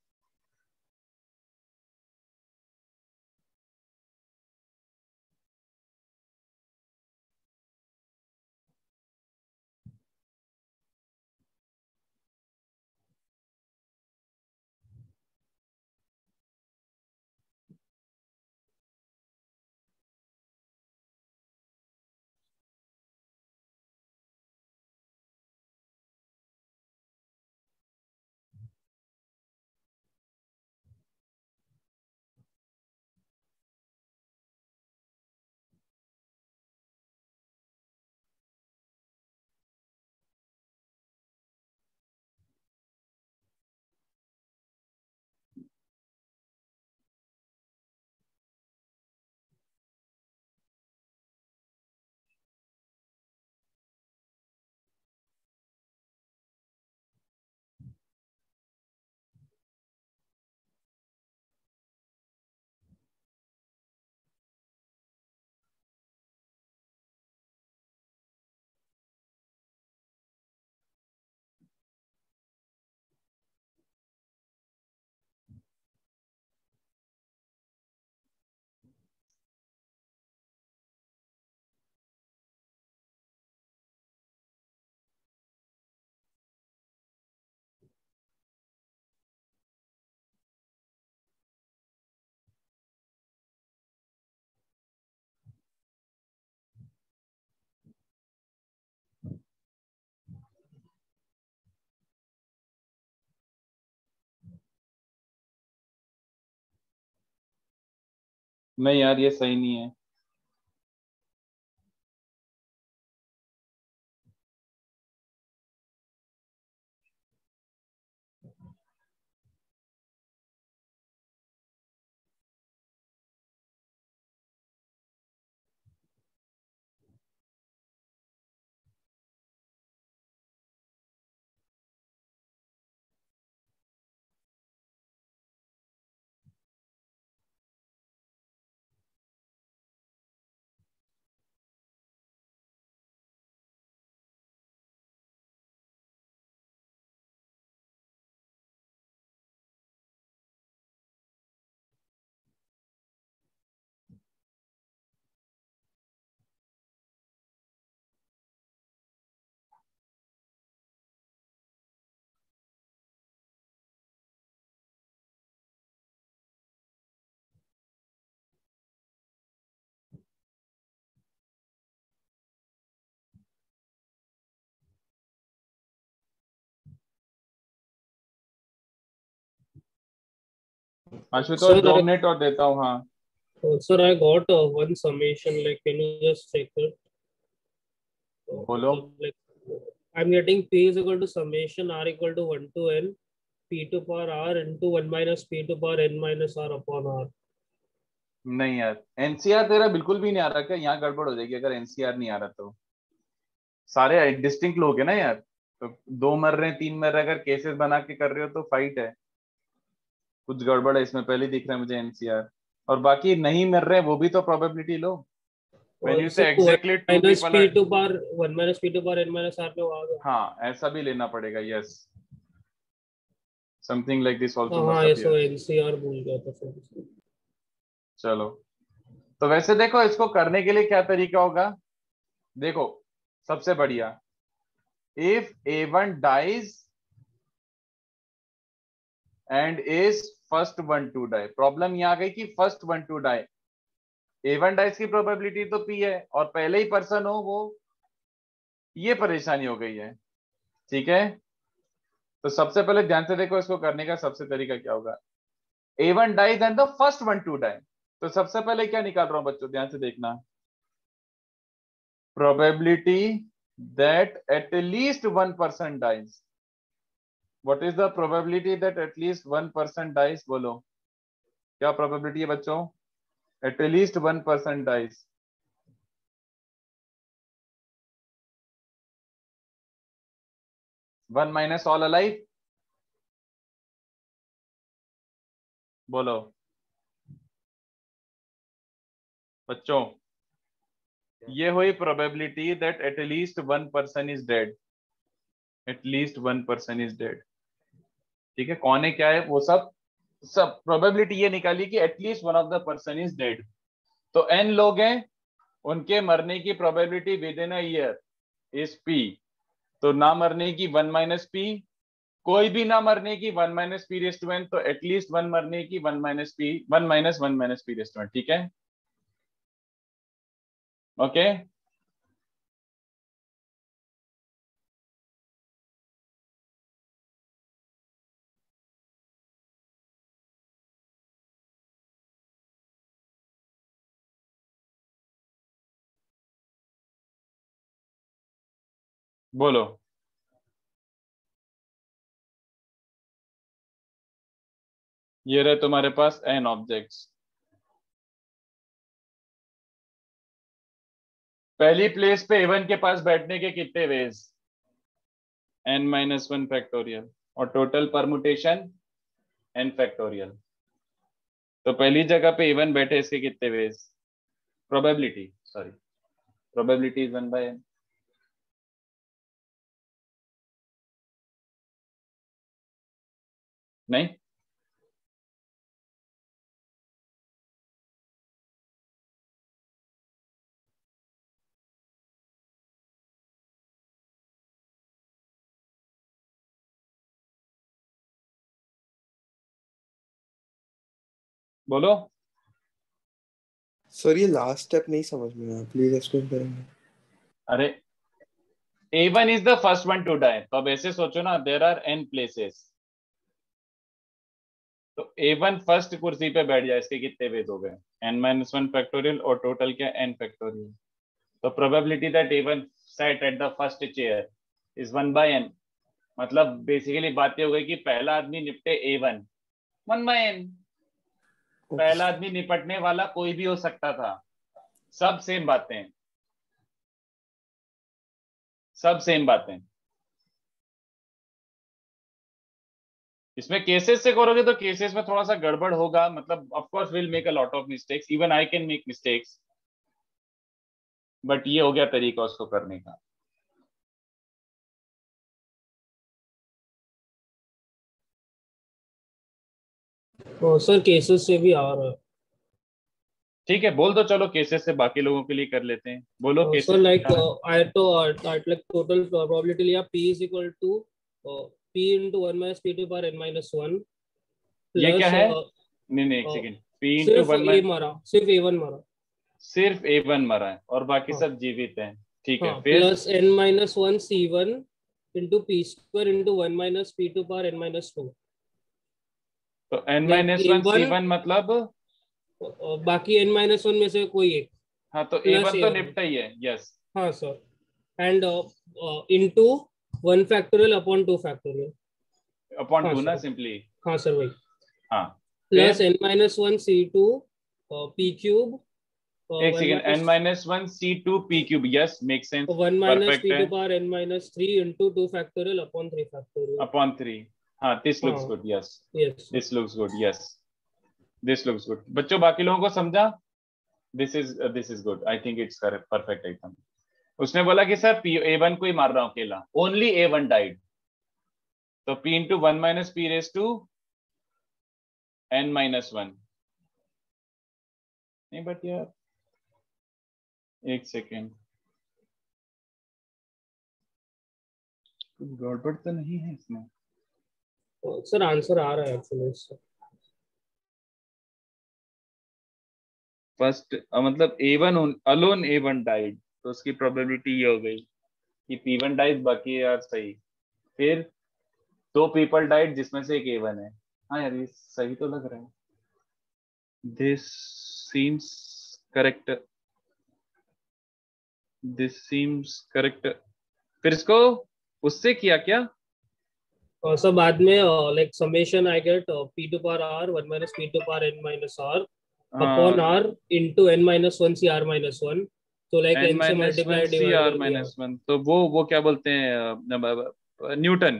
नहीं यार ये सही नहीं है। आशुतोष Sir, दो I, मिनट और देता हूँ। हाँ uh, sir, I got uh, one summation. Like, can you just check it? Uh, बोलो। like, I'm getting P is equal to summation R equal to one to N P to power R into one minus P to power N minus R upon R. नहीं यार NCR तेरा बिल्कुल भी नहीं आ रहा क्या? यहाँ गड़बड़ हो जाएगी अगर एनसीआर नहीं आ रहा तो। सारे डिस्टिंक्ट लोग है ना यार, तो दो मर रहे हैं तीन मर रहे हैं, अगर केसेस बना के कर रहे हो तो फाइट है। कुछ गड़बड़ है इसमें, पहले दिख रहा है मुझे एनसीआर। और बाकी नहीं मर रहे हैं वो भी तो प्रोबेबिलिटी लो। When you Also, say one exactly two minus people P are, to power one minus P to power N minus R में वो आ गया। हाँ ऐसा भी लेना पड़ेगा। यस समथिंग लाइक दिस हाँ आल्सो हाँ मस्ट ये सो अपीयर। एनसीआर भूल गया था सर। चलो तो वैसे देखो इसको करने के लिए क्या तरीका होगा। देखो सबसे बढ़िया, if A one dies and is first one to die. Problem यहां आ गई कि first one to die, A one dies की प्रोबेबिलिटी तो पी है और पहले ही पर्सन हो वो, ये परेशानी हो गई है। ठीक है, तो सबसे पहले ध्यान से देखो इसको करने का सबसे तरीका क्या होगा। A one dies and the first one to die, तो सबसे पहले क्या निकाल रहा हूं बच्चों, ध्यान से देखना, probability that at least one person dies. What is the probability that at least one person dies? बोलो क्या प्रोबेबिलिटी है बच्चों? At least one person dies. One minus all alive, बोलो बच्चों, ये हुई probability that at least one person is dead. At least one person is dead. ठीक है, कौन है क्या है वो सब सब प्रोबेबिलिटी ये निकाली कि at least one of the person is dead. तो एन लोग हैं, उनके मरने की probability within a year is P. तो ना मरने की वन माइनस पी, कोई भी ना मरने की one minus P raise to N, तो एटलीस्ट वन मरने की one minus P, one minus one minus P raise to N. ठीक है, ओके। बोलो ये रहे तुम्हारे पास एन ऑब्जेक्ट्स। पहली प्लेस पे एवन के पास बैठने के कितने ways? N minus one factorial, और टोटल परमुटेशन एन फैक्टोरियल। तो पहली जगह पे एवन बैठे, इसके कितने ways? Probability, sorry, probability is one by N. नहीं, बोलो। सर ये लास्ट स्टेप नहीं समझ में आया, प्लीज एक्सप्लेन करेंगे? अरे A one is the first one to die, तो अब ऐसे सोचो ना, देर आर एन प्लेसेस, तो ए वन फर्स्ट कुर्सी पे बैठ जाए, इसके कितने वेज हो गए? एन माइनस वन फैक्टोरियल, और टोटल क्या? N factorial. तो probability that A one sat at the first chair is one by N. मतलब बेसिकली बात ये हो गई कि पहला आदमी निपटे A one, one by N. पहला आदमी निपटने वाला कोई भी हो सकता था, सब सेम बातें, सब सेम बातें। इसमें केसेस से करोगे तो केसेस में थोड़ा सा गड़बड़ होगा, मतलब of course will make a lot of mistakes, even I can make mistakes, but ये हो गया तरीका उसको करने का। सर केसेस से भी आ रहा है। ठीक है, बोल दो, चलो केसेस से बाकी लोगों के लिए कर लेते हैं। बोलो सर केसेस लाइक आई तो लाइक टोटल प्रोबेबिलिटी लिया p is equal to p into one minus p to power n minus one ये क्या है? plus नहीं नहीं एक सेकंड, p into सिर्फ वन a मारा, सिर्फ a वन मारा, सिर्फ ए वन मरा है और बाकी हाँ सब जीवित हैं। ठीक है, हाँ, फिर plus n minus one c one into p square into one minus p to power n minus two। तो n Like minus one C a one मतलब, और बाकी n minus one में से कोई एक, हाँ तो ए प्लस वन a तो one, निपटा ही है। यस, हाँ sir, and into one factorial upon two factorial, upon हाँ टू ना सर, सिंपली। हाँ सर वही, हाँ प्लस फिर n minus one c two p cube एक one second, minus n minus one C two P cube, yes make sense, one minus perfect p है, to power n minus three into two factorial upon three factorial। Upon three. हाँ, this looks हाँ good, yes yes this looks good, yes this looks good. बच्चों बाकी लोगों को समझा? This is this is good, I think it's perfect एकदम। उसने बोला कि सर पी ए वन को ही मार रहा हूं अकेला, ओनली ए वन डाइड, तो p into one minus P raise to N minus one. नहीं बट यार एक सेकेंड, गड़बड़ तो नहीं है इसमें? सर आंसर आ रहा है एक्चुअली इससे। फर्स्ट मतलब A one alone A one died, तो उसकी प्रोबेबिलिटी ये हो गई कि पी वन डाइड, बाकी यार सही। फिर दो पीपल डाइड जिसमें से एक ए वन है। हाँ यार ये सही तो लग रहा है। This seems correct, this seems correct. फिर इसको उससे किया क्या? और सर बाद में like summation I get p to power r one minus p to power n minus r upon r into n minus one c r minus one, तो like n n से minus one multiply C divide R कर दिया। Minus one, तो वो वो क्या बोलते हैं, न्यूटन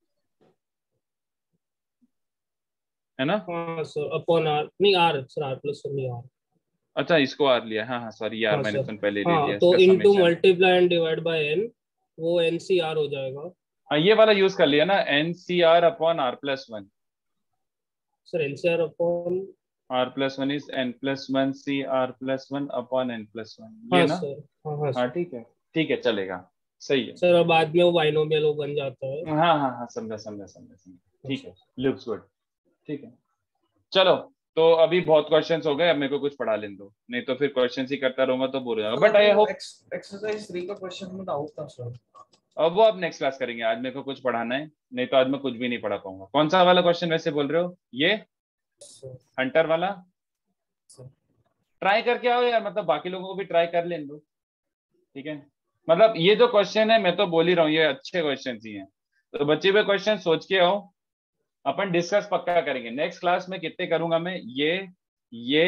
है ना? हाँ सर अपॉन r नहीं r sir r plus one नहीं r। अच्छा इसको आर लिया, हाँ हाँ सॉरी, आर हाँ माइनस सर वन पहले ले हाँ, लिया, तो इसका into summation. Multiply and divide by n, वो n c r हो जाएगा। हाँ ये वाला यूज कर लिया ना, N C R upon are plus one. Sir n c r upon are plus one is N plus one C R plus one upon N plus one, ये हाँ ना? सर हाँ हाँ हाँ सर। ठीक है ठीक है, चलेगा, सही है। सर और बाद में वो बाइनोमियल वो बन जाता है। हाँ हाँ हाँ समझा समझा समझा समझा, ठीक है, लुक्स गुड, ठीक है। चलो तो अभी बहुत क्वेश्चंस हो गए, अब मेरे को कुछ पढ़ा लेने दो, नहीं तो फिर क्वेश्चंस ही करता रहूंगा तो बोर हो जाऊंगा। But I hope exercise three का क्वेश्चन में डाउट था सर। अब वो आप नेक्स्ट क्लास करेंगे, आज मेरे को कुछ पढ़ाना है, नहीं तो आज मैं कुछ भी नहीं पढ़ा पाऊंगा। कौन सा वाला क्वेश्चन वैसे बोल रहे हो? ये हंटर वाला ट्राई करके आओ यार, मतलब बाकी लोगों को भी ट्राई कर लेने दो, ठीक है? मतलब ये जो क्वेश्चन है मैं तो बोल ही रहा हूँ ये अच्छे क्वेश्चन ही हैं, तो बच्चे हुए क्वेश्चन सोच के आओ, अपन डिस्कस पक्का करेंगे। नेक्स्ट क्लास में कितने करूंगा मैं, ये ये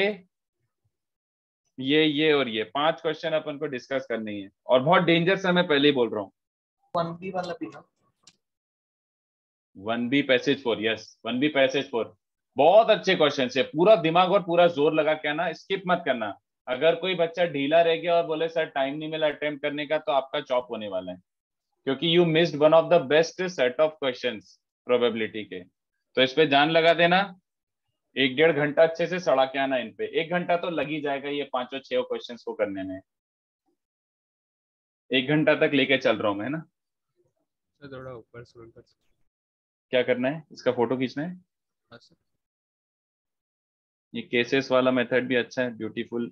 ये ये और ये पांच क्वेश्चन अपन को डिस्कस करनी है, और बहुत डेंजर से मैं पहले ही बोल रहा हूँ। वन बी वाला भी ना, one B passage four, yes one B passage four बहुत अच्छे क्वेश्चन है, पूरा दिमाग और पूरा जोर लगा के आना, स्किप मत करना। अगर कोई बच्चा ढीला रह गया और बोले सर टाइम नहीं मिला अटेम्प्ट करने का, तो आपका चॉप होने वाला है, क्योंकि you missed one of the best set of questions probability के। तो इस पे जान लगा देना, एक डेढ़ घंटा अच्छे से सड़ा के आना इन पे, एक घंटा तो लग ही जाएगा ये पांचों छह क्वेश्चंस को करने में, एक घंटा तक लेके चल रहा हूं मैं ना। थोड़ा ऊपर स्क्रॉल कर। क्या करना है, इसका फोटो खींचना है। हाँ सर। ये केसेस वाला मेथड भी अच्छा है, ब्यूटीफुल।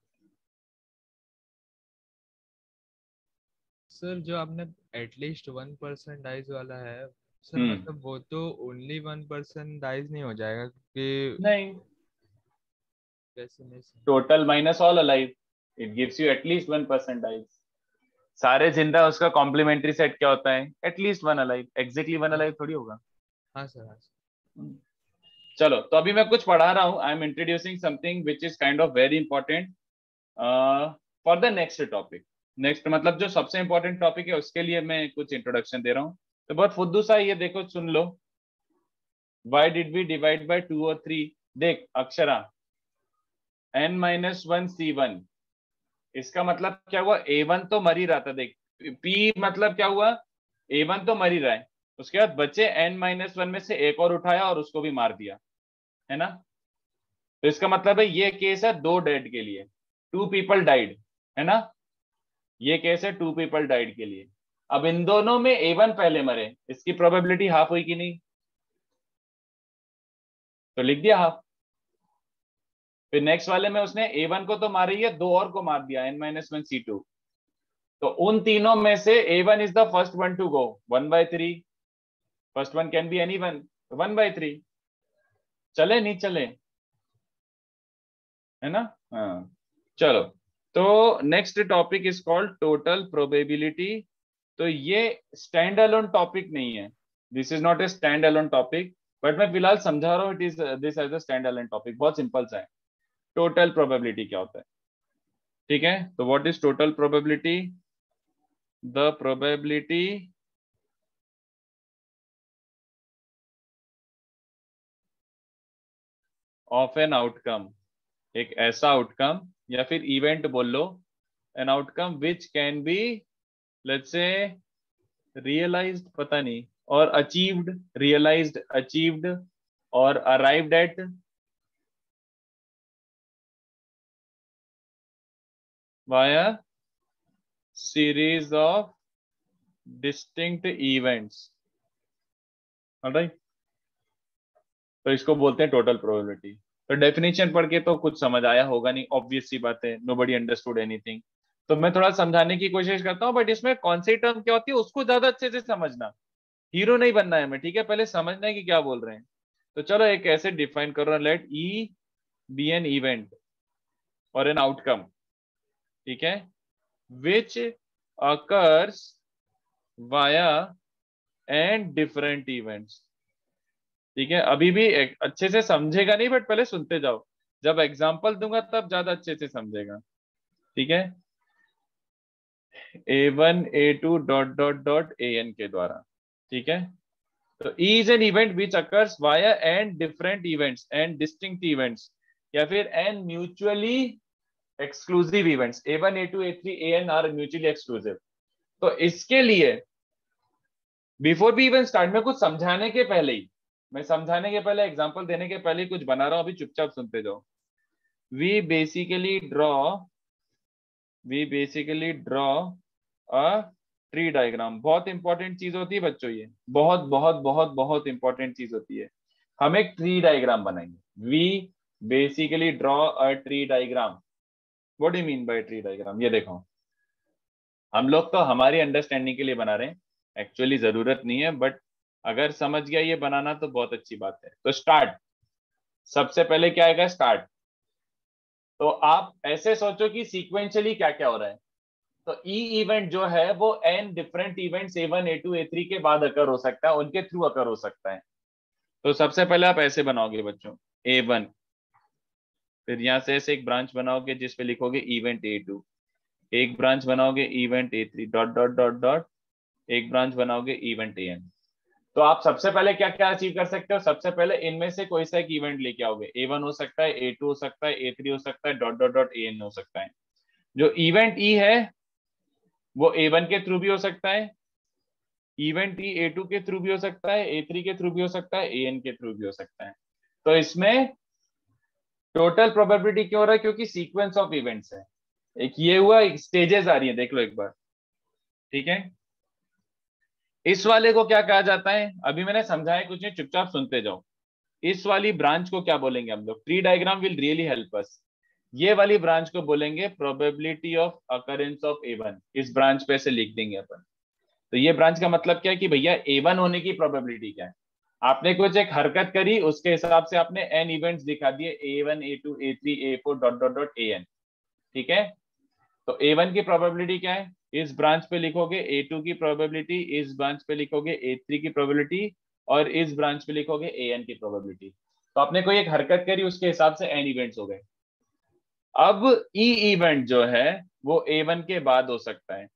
सर जो आपने एटलीस्ट वन परसेंट डाइज वाला है सर, हम्म मतलब वो तो ओनली वन परसेंट डाइज नहीं हो जाएगा कि नहीं, कैसे नहीं sir? Total minus all alive, it gives you at least one percent dies. सारे जिंदा उसका कॉम्प्लीमेंट्री सेट क्या होता है, at least one alive, exactly one alive थोड़ी होगा। हाँ सर हाँ सर। चलो तो अभी मैं कुछ पढ़ा रहा हूँ, I am introducing something which is kind of very important for the next topic. Next मतलब जो सबसे इंपॉर्टेंट टॉपिक है उसके लिए मैं कुछ इंट्रोडक्शन दे रहा हूँ। तो बहुत फुद्दू सा ये देखो, सुन लो। Why did we divide by two और थ्री? देख Akshara, N minus one C one, इसका मतलब क्या हुआ, ए वन तो मर ही रहा था। देख पी मतलब क्या हुआ, ए वन तो मर ही रहा है, उसके बाद बचे एन माइनस वन में से एक और उठाया और उसको भी मार दिया, है ना? तो इसका मतलब है ये केस है दो डेड के लिए, टू पीपल डाइड, है ना? ये केस है टू पीपल डाइड के लिए। अब इन दोनों में ए वन पहले मरे, इसकी प्रोबेबिलिटी हाफ हुई कि नहीं? तो लिख दिया हाफ। फिर नेक्स्ट वाले में उसने ए वन को तो मारा ही है, दो और को मार दिया, N minus one C two. तो उन तीनों में से A one is the first one to go, one by three, first one can be any one, one by three. चले नहीं चले, है ना? हाँ चलो, तो next topic is called total probability. तो ये स्टैंड अलोन टॉपिक नहीं है, this is not a stand alone topic, but मैं फिलहाल समझा रहा हूँ, it is this as a stand alone topic. बहुत सिंपल सा है, टोटल प्रोबेबिलिटी क्या होता है, ठीक है? तो what is total probability? The probability of an outcome, एक ऐसा आउटकम या फिर इवेंट बोल लो, an outcome which can be let's say realized, पता नहीं, और अचीव्ड, रियलाइज्ड, अचीव्ड और arrived at via series of distinct events, right, तो इसको बोलते हैं टोटल प्रोबेबिलिटी। तो डेफिनेशन पढ़ के तो कुछ समझ आया होगा नहीं, ऑब्वियस सी बात है, नोबडी अंडरस्टूड एनीथिंग। तो मैं थोड़ा समझाने की कोशिश करता हूँ, बट इसमें कौन सी टर्म क्या होती है उसको ज्यादा अच्छे से समझना, हीरो नहीं बनना है मैं, ठीक है, पहले समझना है कि क्या बोल रहे हैं। तो चलो एक ऐसे डिफाइन करो, let E be an event और एन आउटकम, ठीक है, which occurs via and different events, ठीक है। अभी भी एक अच्छे से समझेगा नहीं, बट पहले सुनते जाओ, जब एग्जांपल दूंगा तब ज्यादा अच्छे से समझेगा, ठीक है। A one A two dot dot dot A N के द्वारा, ठीक है। तो E is an event which occurs via n different events and distinct events, या फिर n mutually exclusive events, A one, A two, A three, A n are mutually exclusive। तो इसके लिए बिफोर भी इवन स्टार्ट में कुछ समझाने के पहले ही, मैं समझाने के पहले एग्जांपल देने के पहले ही कुछ बना रहा हूं, अभी चुपचाप सुनते जाओ। We basically draw we basically draw a tree diagram. बहुत इंपॉर्टेंट चीज होती है बच्चों, ये बहुत बहुत बहुत बहुत इंपॉर्टेंट चीज होती है। हम एक ट्री डायग्राम बनाएंगे। We basically draw a tree diagram. What do you mean by tree diagram? ये देखो, हम लोग तो हमारी अंडरस्टैंडिंग के लिए बना रहे हैं, एक्चुअली जरूरत नहीं है, बट अगर समझ गया ये बनाना तो बहुत अच्छी बात है। तो स्टार्ट, सबसे पहले क्या आएगा? स्टार्ट। तो आप ऐसे सोचो कि सीक्वेंशियली क्या क्या हो रहा है। तो ई इवेंट जो है वो N different events A one, A two, A three के बाद अकर हो सकता है, उनके थ्रू अकर हो सकता है। तो सबसे पहले आप ऐसे बनाओगे बच्चों, ए वन, फिर यहां से ऐसे एक ब्रांच बनाओगे जिसपे लिखोगे इवेंट ए टू, एक ब्रांच बनाओगे event A three, dot dot dot dot, एक ब्रांच बनाओगे इवेंट ए एन। तो आप सबसे पहले क्या क्या अचीव कर सकते हो? सबसे पहले इनमें से कोई सा एक इवेंट लेके आओगे। ए वन हो सकता है, ए टू हो सकता है, ए थ्री हो सकता है, dot dot dot A N हो सकता है। जो इवेंट ई है वो ए वन के थ्रू भी हो सकता है, इवेंट ई ए टू के थ्रू भी हो सकता है, ए थ्री के थ्रू भी हो सकता है, ए एन के थ्रू भी हो सकता है। तो इसमें टोटल प्रोबेबिलिटी क्यों हो रहा है? क्योंकि सीक्वेंस ऑफ इवेंट्स है। एक ये हुआ, एक स्टेजेस आ रही है, देख लो एक बार, ठीक है। इस वाले को क्या कहा जाता है? अभी मैंने समझाया कुछ नहीं, चुपचाप सुनते जाओ। इस वाली ब्रांच को क्या बोलेंगे हम लोग? Tree diagram will really help us. ये वाली ब्रांच को बोलेंगे probability of occurrence of A one. इस ब्रांच पे से लिख देंगे अपन। तो ये ब्रांच का मतलब क्या है कि भैया ए वन होने की प्रोबेबिलिटी क्या है। आपने कुछ एक हरकत करी, उसके हिसाब से आपने एन इवेंट्स दिखा दिए, A one, A two, A three, A four, dot dot dot A N, ठीक है। तो ए वन की प्रोबेबिलिटी क्या है? इस ब्रांच पे लिखोगे ए टू की प्रोबेबिलिटी, इस ब्रांच पे लिखोगे ए थ्री की प्रोबेबिलिटी, और इस ब्रांच पे लिखोगे ए एन की प्रोबेबिलिटी। तो आपने कोई एक हरकत करी, उसके हिसाब से एन इवेंट्स हो गए। अब ई इवेंट जो है वो ए वन के बाद हो सकता है।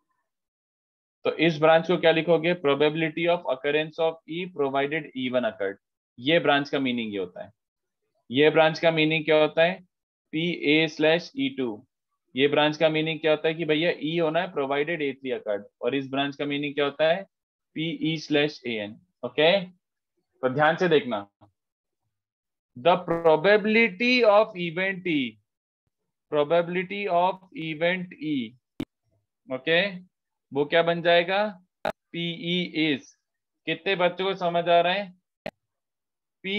तो इस ब्रांच को क्या लिखोगे? Probability of occurrence of E provided E one occurred. ये ब्रांच का मीनिंग ये होता है। ये ब्रांच का मीनिंग क्या होता है? P A slash E two. ये ब्रांच का मीनिंग क्या होता है कि भैया ई होना है प्रोवाइडेड ए थ्री अकर्ड। और इस ब्रांच का मीनिंग क्या होता है? P E slash A N. Okay, तो ध्यान से देखना, the probability of event E, probability of event E, okay, वो क्या बन जाएगा? पीई इज, कितने बच्चों को समझ आ रहा है? P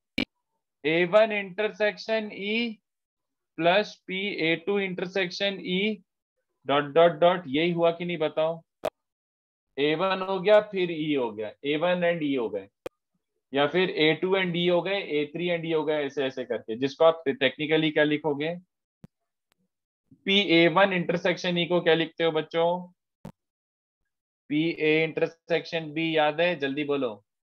A one intersection E plus P A two intersection E dot dot dot, यही हुआ कि नहीं बताओ? ए वन हो गया, फिर ई हो गया, ए वन एंड ई हो गए, या फिर ए टू एंड डी हो गए, ए थ्री एंड डी हो गए, ऐसे ऐसे करके, जिसको आप टेक्निकली क्या लिखोगे? P A one intersection E को क्या लिखते हो बच्चों? P A intersection B. याद है? जल्दी बोलो,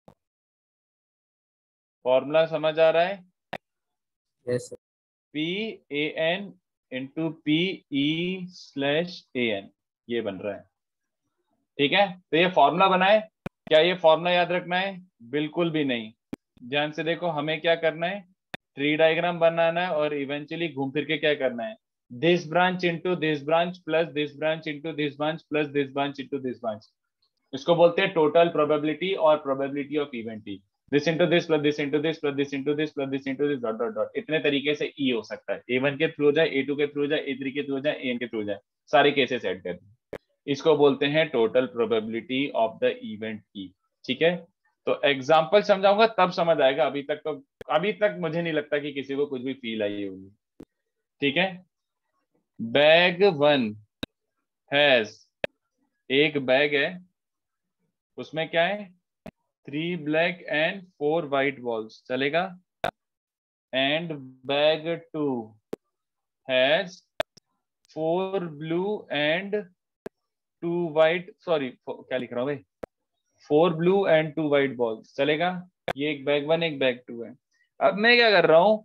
फॉर्मूला समझ आ रहा है? Yes sir. P A N into P E slash A N, ये बन रहा है, ठीक है। तो ये फॉर्मूला बना है, क्या ये फॉर्मूला याद रखना है? बिल्कुल भी नहीं। ध्यान से देखो, हमें क्या करना है? ट्री डायग्राम बनाना है, और इवेंचुअली घूम फिर के क्या करना है? This branch into this branch plus this branch into this branch plus this branch into this branch. इसको बोलते हैं टोटल प्रोबेबिलिटी और probability of event E. This into this plus this into this plus this into this plus this into this dot dot dot. इतने तरीके से ई हो सकता है। ए वन के थ्रू हो जाए, ए टू के थ्रू हो जाए, ए थ्री के थ्रू हो जाए, ए एन के थ्रू हो जाए, सारे केसेस ऐड कर दें। इसको बोलते हैं total probability of the event की। ठीक है, तो एग्जांपल समझाऊंगा तब समझ आएगा, अभी तक तो अभी तक मुझे नहीं लगता कि किसी को कुछ भी फील आई होगी। ठीक है, बैग वन हैज, एक बैग है, उसमें क्या है, three black and four white balls, चलेगा। And bag two has four blue and two white, sorry क्या लिख रहा हूं भाई, four blue and two white balls, चलेगा। ये एक बैग वन एक बैग टू है। अब मैं क्या कर रहा हूं,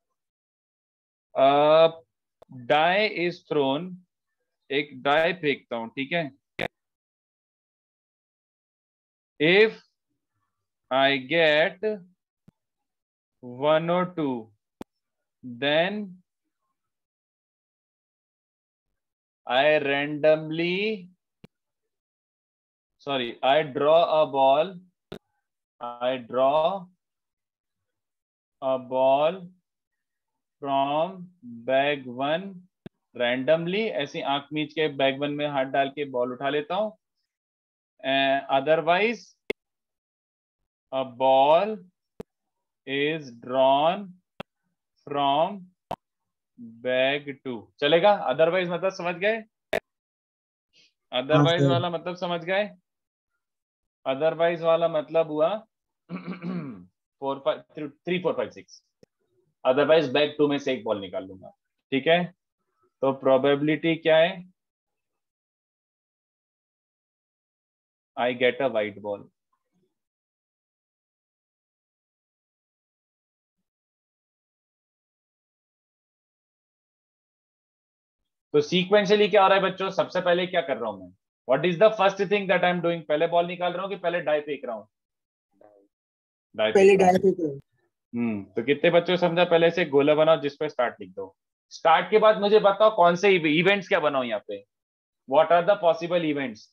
डाई इज थ्रोन, एक डाई फेंकता हूं। ठीक है, इफ आई गेट वन और to then I randomly sorry I draw a ball I draw a ball from bag one randomly, ऐसी आंख मीच के बैग वन में हाथ डाल के बॉल उठा लेता हूं। Otherwise a ball is drawn from bag two, चलेगा। अदरवाइज मतलब समझ गए, अदरवाइज sir. वाला मतलब समझ गए, अदरवाइज वाला मतलब हुआ four five three four five six, otherwise bag two में से एक बॉल निकाल लूंगा। ठीक है, तो प्रोबेबिलिटी क्या है, I get a white ball. तो सीक्वेंशियली क्या हो रहा है बच्चों, सबसे पहले क्या कर रहा हूं मैं, what is the first thing that I am doing, पहले बॉल निकाल रहा हूं कि पहले डाई फेंक रहा हूं, डाई पहले फेंक रहा डाई हूं। फेंक रहा हूं। हम्म तो कितने बच्चों समझा, पहले से गोला बनाओ जिस पे स्टार्ट लिख दो। स्टार्ट के बाद मुझे बताओ कौन से इवेंट्स क्या बनाओ यहाँ पे, what are the possible events.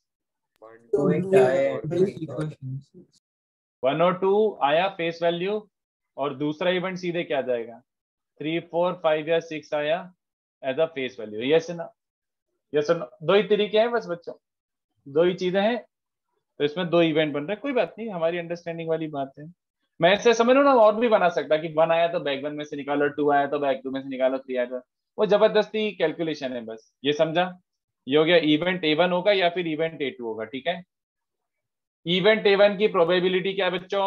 One और टू आया फेस वैल्यू, और दूसरा इवेंट सीधे क्या जाएगा, थ्री फोर फाइव या सिक्स आया as a face value. Yes ना, यस ना, दो ही तरीके हैं बस बच्चों, दो ही चीजें हैं, तो इसमें दो इवेंट बन रहे हैं, कोई बात नहीं, हमारी अंडरस्टैंडिंग वाली बात है। मैं ऐसे समझ लो ना, और भी बना सकता कि वन आया तो बैग वन में से निकालो, टू आया तो बैग टू में से निकालो, थ्री आया तो, वो जबरदस्ती कैलकुलेशन है बस, ये समझा। ये हो गया इवेंट ए वन होगा या फिर इवेंट ए टू होगा। ठीक है, इवेंट ए वन की प्रोबेबिलिटी क्या है बच्चों,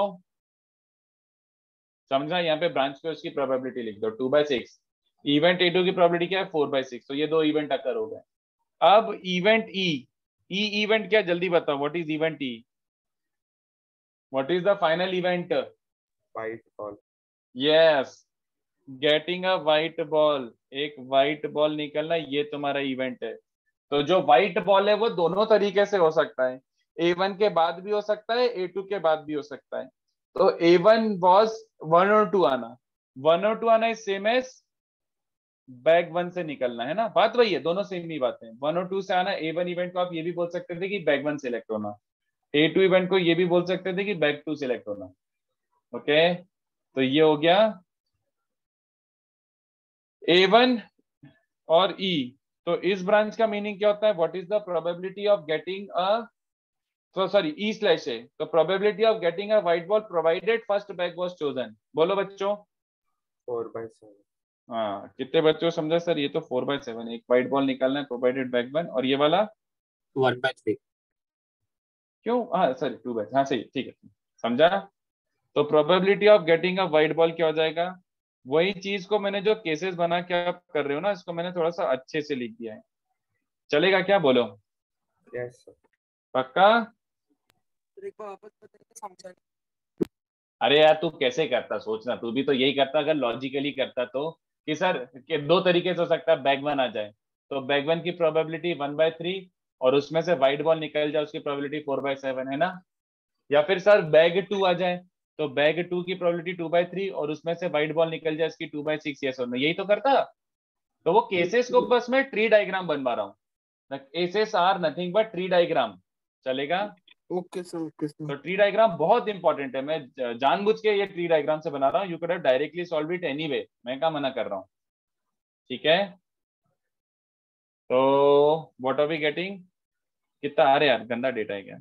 समझा, यहाँ पे ब्रांच पे उसकी प्रोबेबिलिटी लिख दो two by six. Event A two की प्रोबेबिलिटी क्या है, फोर बाई सिक्स, तो ये दो इवेंट अकर हो गए। अब इवेंट ई, ई इवेंट क्या, जल्दी बताओ, what is event E, what is the final event, white ball. Yes, getting a white ball, एक व्हाइट बॉल निकलना, ये तुम्हारा इवेंट है। तो जो व्हाइट बॉल है वो दोनों तरीके से हो सकता है, ए वन के बाद भी हो सकता है, ए टू के बाद भी हो सकता है। तो ए वन वॉज वन और टू आना, वन और टू आना is same as bag one से निकलना, है ना, बात वही है, दोनों सेम ही बात है। वन और टू से आना, ए वन इवेंट को आप ये भी बोल सकते थे कि बैग वन सिलेक्ट होना, ए टू इवेंट को ये भी बोल सकते थे कि बैग टू सिलेक्ट होना। ओके, तो ये हो गया ए वन और ई। तो इस ब्रांच का मीनिंग क्या होता है, what is the probability of getting a, so sorry e slash a, तो probability of getting a white ball provided first bag was chosen, बोलो बच्चों। Four by seven. हाँ, कितने बच्चों समझा सर, ये तो फोर बाय सेवन, एक व्हाइट बॉल निकालना है प्रोवाइडेड बैग वन, और ये वाला वन बाय थ्री, क्यों, हाँ सॉरी टू बाय, हाँ सही, ठीक है, समझा। तो probability of getting a white ball क्या हो जाएगा, वही चीज को मैंने जो केसेस बना के आप कर रहे हो ना, इसको मैंने थोड़ा सा अच्छे से लिख दिया है, चलेगा क्या, बोलो। Yes sir. पक्का। एक बार वापस बताइए, समझा नहीं। अरे यार तू कैसे करता, सोचना, तू भी तो यही करता अगर लॉजिकली करता तो, कि सर कि दो तरीके से हो सकता है बैग वन आ जाए, तो बैग वन की प्रोबेबिलिटी वन बाय थ्री और उसमें से व्हाइट बॉल निकल जाए उसकी प्रोबेबिलिटी फोर बाय सेवन, है ना। या फिर सर बैग टू आ जाए तो बैग टू की प्रोबेबिलिटी टू बाय थ्री और उसमें से व्हाइट बॉल निकल जाए इसकी टू बाय सिक्स, यस और नो, यही तो करता। तो वो केसेस को बस मैं ट्री डायग्राम बनवा रहा हूँ, cases are nothing but tree diagram, चलेगा। Okay sir, okay sir. तो ट्री डायग्राम बहुत इंपॉर्टेंट है, मैं जानबूझ के ये ट्री डायग्राम से बना रहा हूँ, you can directly solve it anyway, मैं क्या मना कर रहा हूँ, ठीक है। तो व्हाट आर वी गेटिंग, कितना आ रहा है यार, गंदा डेटा है क्या?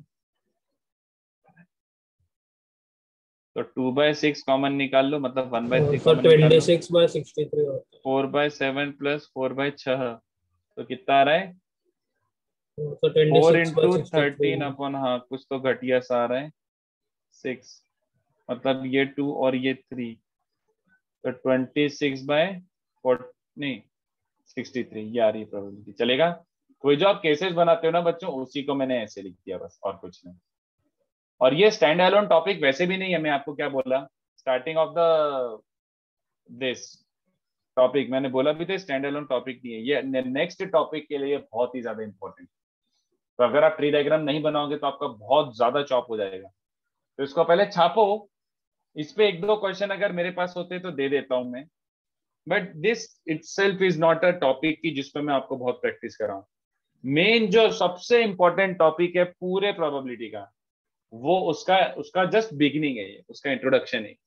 तो टू बाय सिक्स कॉमन निकाल लो, मतलब वन बाय थ्री कॉमन निकाल ट्वेंटी लो। सिक्स बाय सिक्सटी थ्री होता four by seven plus four by छह, तो कितना आ रहा है? है, तो twenty four six by into sixty three. Thirteen upon, हाँ कुछ तो घटिया सा आ रहा है, सिक्स, मतलब ये टू और ये थ्री, तो ट्वेंटी सिक्स बाय फोर, नहीं सिक्सटी थ्री, ये आ रही है प्रोबेबिलिटी। चलेगा? कोई जो आप केसेस बनाते हो ना बच्चों, उसी को मैंने ऐसे लिख दिया बस, और कुछ नहीं। और ये स्टैंड अलोन टॉपिक वैसे भी नहीं है, मैं आपको क्या बोला starting of the this topic, मैंने बोला भी था स्टैंड अलोन टॉपिक नहीं है ये, नेक्स्ट टॉपिक के लिए बहुत ही ज्यादा इंपॉर्टेंट। तो अगर आप ट्री डायग्राम नहीं बनाओगे तो आपका बहुत ज्यादा चॉप हो जाएगा, तो इसको पहले छापो। इस पे एक दो क्वेश्चन अगर मेरे पास होते तो दे देता हूं मैं, but this itself is not a topic की जिसपे मैं आपको बहुत प्रैक्टिस कराऊं। मेन जो सबसे इंपॉर्टेंट टॉपिक है पूरे प्रोबेबिलिटी का, वो उसका उसका जस्ट बिगिनिंग है, ये उसका इंट्रोडक्शन है।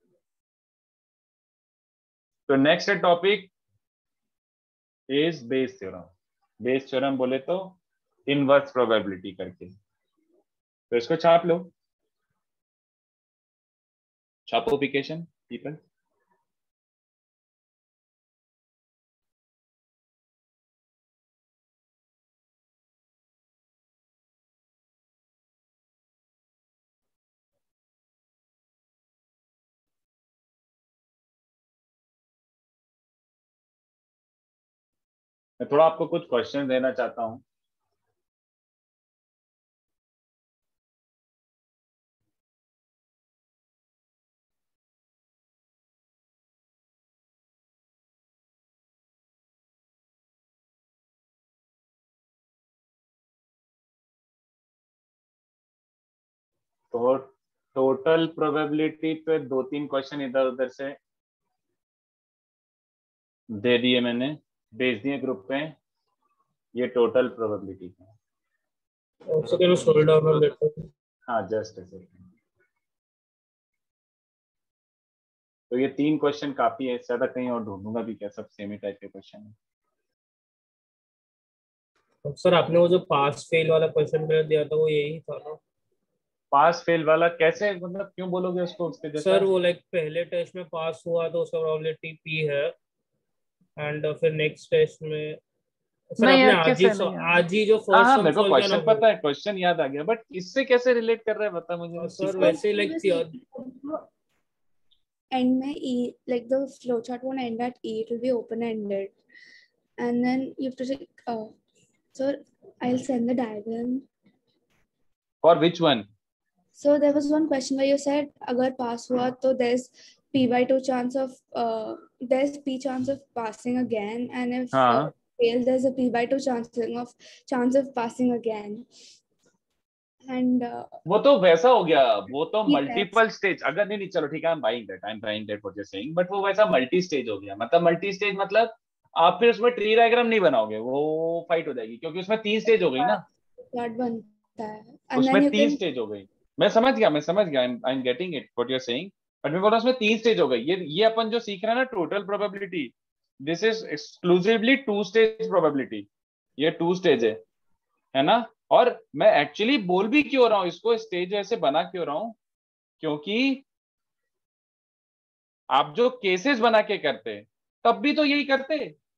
तो next topic is Bayes theorem. Bayes theorem बोले तो इनवर्स प्रोबेबिलिटी करके, तो इसको छाप लो, छापोफिकेशन पीपल। मैं थोड़ा आपको कुछ क्वेश्चन देना चाहता हूं। तो टोटल प्रोबेबिलिटी पे दो तीन क्वेश्चन इधर उधर से दे दिए मैंने, भेज दिए ग्रुप पे, ये टोटल प्रोबेबिलिटी है। Also, can you scroll down a little? हाँ जस्ट ऐसे। तो ये तीन क्वेश्चन काफी है, ज्यादा कहीं और ढूंढूंगा भी क्या, सब सेम ही टाइप के क्वेश्चन है। सर आपने वो जो पास फेल वाला क्वेश्चन मैंने दिया था वो यही था ना? पास फेल वाला कैसे, मतलब क्यों बोलोगे उसको उसके जैसा? सर वो लाइक पहले टेस्ट में पास हुआ तो उसका प्रोबेबिलिटी पी है, एंड फिर नेक्स्ट टेस्ट में सर नहीं आपने यार आज ही कैसे नहीं यार? आज ही जो हाँ फर्स्ट हाँ सम मेरे को सॉल्व किया ना क्वेश्चन वो। पता है, क्वेश्चन याद आ गया, बट इससे कैसे रिलेट कर रहा है बता मुझे इस चीज सर को। वैसे लाइक end में e like the flowchart won't end at e, it will be open ended, and then you have to say uh, so I'll send the diagram. For which one? So there was one question where you said अगर pass हुआ तो there's p by two chance of uh, there's p chance of passing again, and if uh, हाँ fail there's a p by two chance of chance of passing again. And uh, वो तो वैसा हो गया, वो तो Yes. मल्टीपल स्टेज, अगर नहीं नहीं चलो ठीक है, I am buying that, I am buying that what you are saying, but वो वैसा मल्टी स्टेज हो गया। मतलब मल्टी स्टेज मतलब आप फिर उसमें ट्री डायग्राम नहीं बनाओगे, वो फाइट हो जाएगी, क्योंकि उसमें तीन स्टेज हो गई ना, that बनता है, and then उसमें you तीन can स्टेज हो गई। मैं समझ गया, मैं समझ गया, I am getting it what you are saying, but मैं बोल रहा हूं उसमें तीन स्टेज हो गई। ये ये अपन जो सीख रहे हैं ना total probability, this is exclusively two stage probability, ये टू स्टेज है है ना। और मैं एक्चुअली बोल भी क्यों रहा हूं इसको स्टेज ऐसे बना क्यों रहा हूं, क्योंकि आप जो केसेस बना के करते तब भी तो यही करते।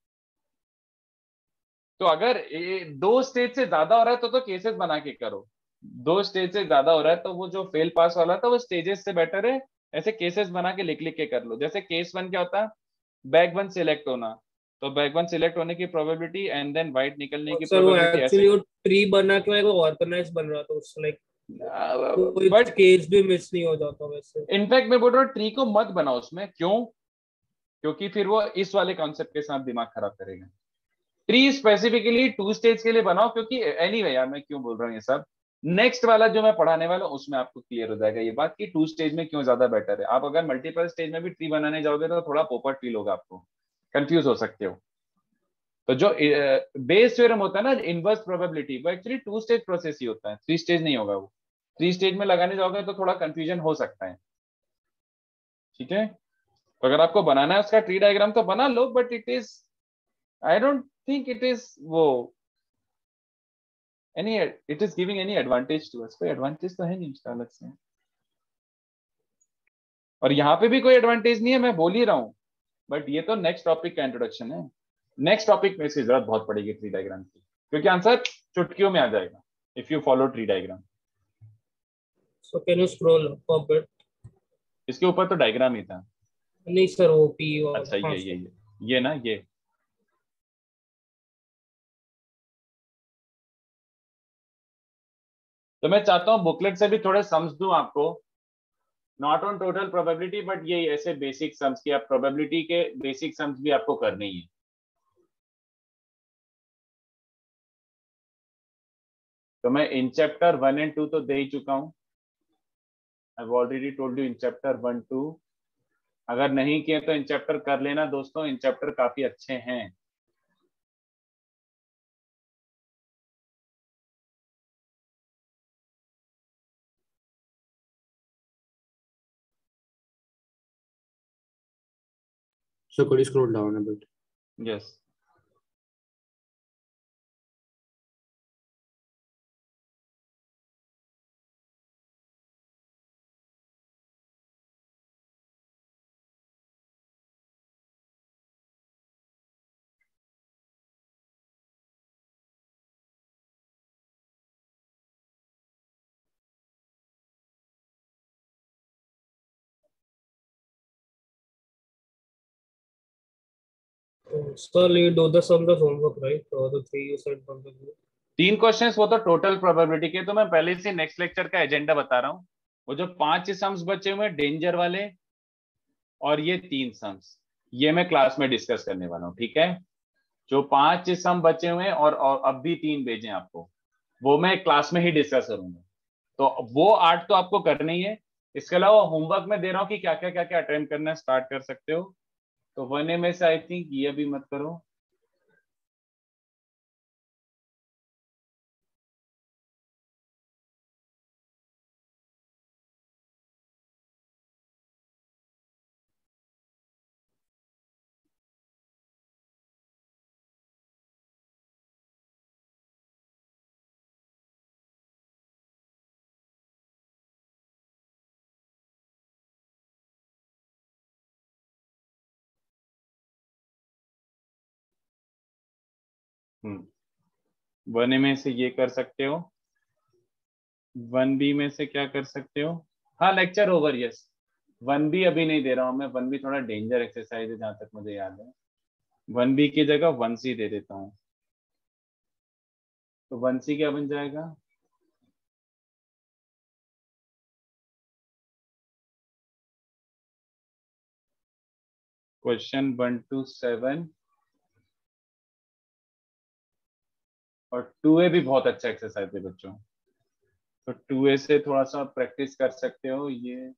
तो अगर ए, दो स्टेज से ज्यादा हो रहा है तो तो केसेस बना के करो, दो स्टेज से ज्यादा हो रहा है तो वो जो फेल पास वाला था वो स्टेजेस से बेटर है ऐसे केसेस बना के लिख लिख के कर लो। जैसे केस वन क्या होता है, बैग वन सिलेक्ट होना, तो बैग वन सिलेक्ट होने की प्रोबेबिलिटी एंड देन वाइट निकलने की सर वो प्रोबेबिलिटी एक्चुअली ऐसे। वो ट्री बना के लाइक ऑर्गेनाइज बन रहा था उससे, लाइक कोई बट केस भी मिस नहीं हो जाता वैसे। इनफैक्ट मैं बोल रहा हूँ ट्री को मत बनाओ उसमें, क्यों? क्योंकि फिर वो इस वाले कॉन्सेप्ट के साथ दिमाग खराब करेगा। ट्री स्पेसिफिकली टू स्टेज के लिए बनाओ, क्योंकि एनीवे यार मैं क्यों बोल रहा हूँ ये सब, नेक्स्ट वाला जो मैं पढ़ाने वाला हूँ उसमें आपको क्लियर हो जाएगा ये बात कि टू स्टेज में क्यों ज्यादा बेटर है। आप अगर मल्टीपल स्टेज में भी ट्री बनाने जाओगे तो थोड़ा पोपट फील होगा, आपको कंफ्यूज हो सकते हो। तो जो बेस थ्योरम होता है ना इनवर्स प्रोबेबिलिटी, वो एक्चुअली टू स्टेज प्रोसेस ही होता है, थ्री स्टेज नहीं होगा। वो थ्री स्टेज में लगाने जाओगे तो थोड़ा कंफ्यूजन हो सकता है, ठीक है। तो अगर आपको बनाना है उसका ट्री डायग्राम तो बना लो, but it is I don't think it is वो any it is giving any advantage to us? कोई advantage तो है नहीं उसका अलग से, और यहाँ पे भी कोई एडवांटेज नहीं है, मैं बोल ही रहा हूँ, बट ये तो नेक्स्ट टॉपिक का इंट्रोडक्शन है। नेक्स्ट टॉपिक में से जरूरत बहुत पड़ेगी ट्री डायग्राम की, क्योंकि आंसर चुटकियों में आ जाएगा if you follow tree diagram. So can you scroll up a bit? इसके ऊपर तो डायग्राम ही था। नहीं सर, वो पी और अच्छा ये ये ये ये ना ये तो मैं चाहता हूँ बुकलेट से भी थोड़े सम्स दूं आपको, not on total probability, but ये ऐसे बेसिक सम्स की आप प्रोबेबिलिटी के बेसिक सम्स भी आपको करने ही है। तो मैं इन चैप्टर वन एंड टू तो दे ही चुका हूं। I have already told you in chapter one two, अगर नहीं किए तो इन चैप्टर कर लेना दोस्तों, इन चैप्टर काफी अच्छे हैं। So could you scroll down a bit? Yes. So you do the sum of homework, right? Or the three you said from the group. तीन क्वेश्चंस वो तो टोटल प्रोबेबिलिटी के, तो मैं पहले से नेक्स्ट लेक्चर का एजेंडा बता रहा हूँ। वो जो पांच सम्स बचे हुए डेंजर वाले और ये तीन सम्स, ये मैं क्लास में डिस्कस करने वाला हूँ, ठीक है। जो पांच सम बचे हुए हैं और, और अब भी तीन भेजे आपको, वो मैं क्लास में ही डिस्कस करूंगा। तो वो आर्ट तो आपको करना ही है। इसके अलावा होमवर्क में दे रहा हूँ कि क्या क्या क्या क्या अटेम्प्ट करना स्टार्ट कर सकते हो। तो वन ए में से आई थिंक ये भी मत करो। हम्म वन ए में से ये कर सकते हो, वन बी में से क्या कर सकते हो। हाँ lecture over, yes. One B अभी नहीं दे रहा हूं मैं, वन बी थोड़ा डेंजर एक्सरसाइज है जहां तक मुझे याद है। वन बी की जगह वन सी दे देता हूँ। तो वन सी क्या बन जाएगा, क्वेश्चन वन टू सेवन, और टू ए भी बहुत अच्छा एक्सरसाइज है बच्चों। तो टू ए से थोड़ा सा प्रैक्टिस कर सकते हो। ये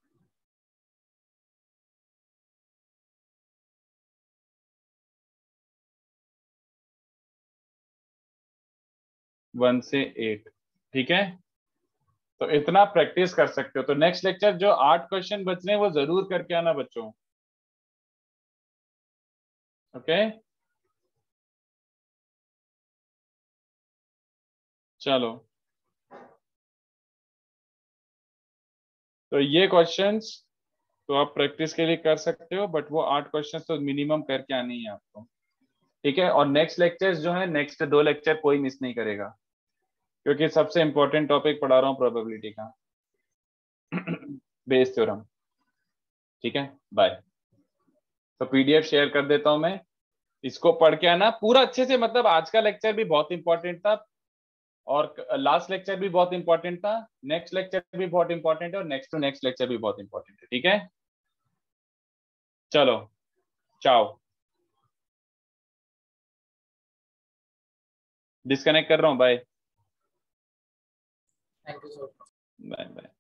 वन से एट, ठीक है। तो इतना प्रैक्टिस कर सकते हो। तो नेक्स्ट लेक्चर जो आठ क्वेश्चन बच रहे हैं वो जरूर करके आना बच्चों, ओके। चलो, तो ये क्वेश्चंस तो आप प्रैक्टिस के लिए कर सकते हो, बट वो आठ क्वेश्चंस तो मिनिमम करके आने ही है आपको, ठीक है। और नेक्स्ट लेक्चर्स जो है, नेक्स्ट दो लेक्चर कोई मिस नहीं करेगा, क्योंकि सबसे इंपॉर्टेंट टॉपिक पढ़ा रहा हूँ प्रोबेबिलिटी का, बेस थ्योरम, ठीक है। बाय। तो पीडीएफ शेयर कर देता हूं मैं, इसको पढ़ के आना पूरा अच्छे से। मतलब आज का लेक्चर भी बहुत इंपॉर्टेंट था, और लास्ट लेक्चर भी बहुत इंपॉर्टेंट था, नेक्स्ट लेक्चर भी बहुत इंपॉर्टेंट है, और नेक्स्ट टू नेक्स्ट लेक्चर भी बहुत इंपॉर्टेंट है, ठीक है। चलो, चाओ, डिस्कनेक्ट कर रहा हूँ। Bye thank you sir. Bye bye.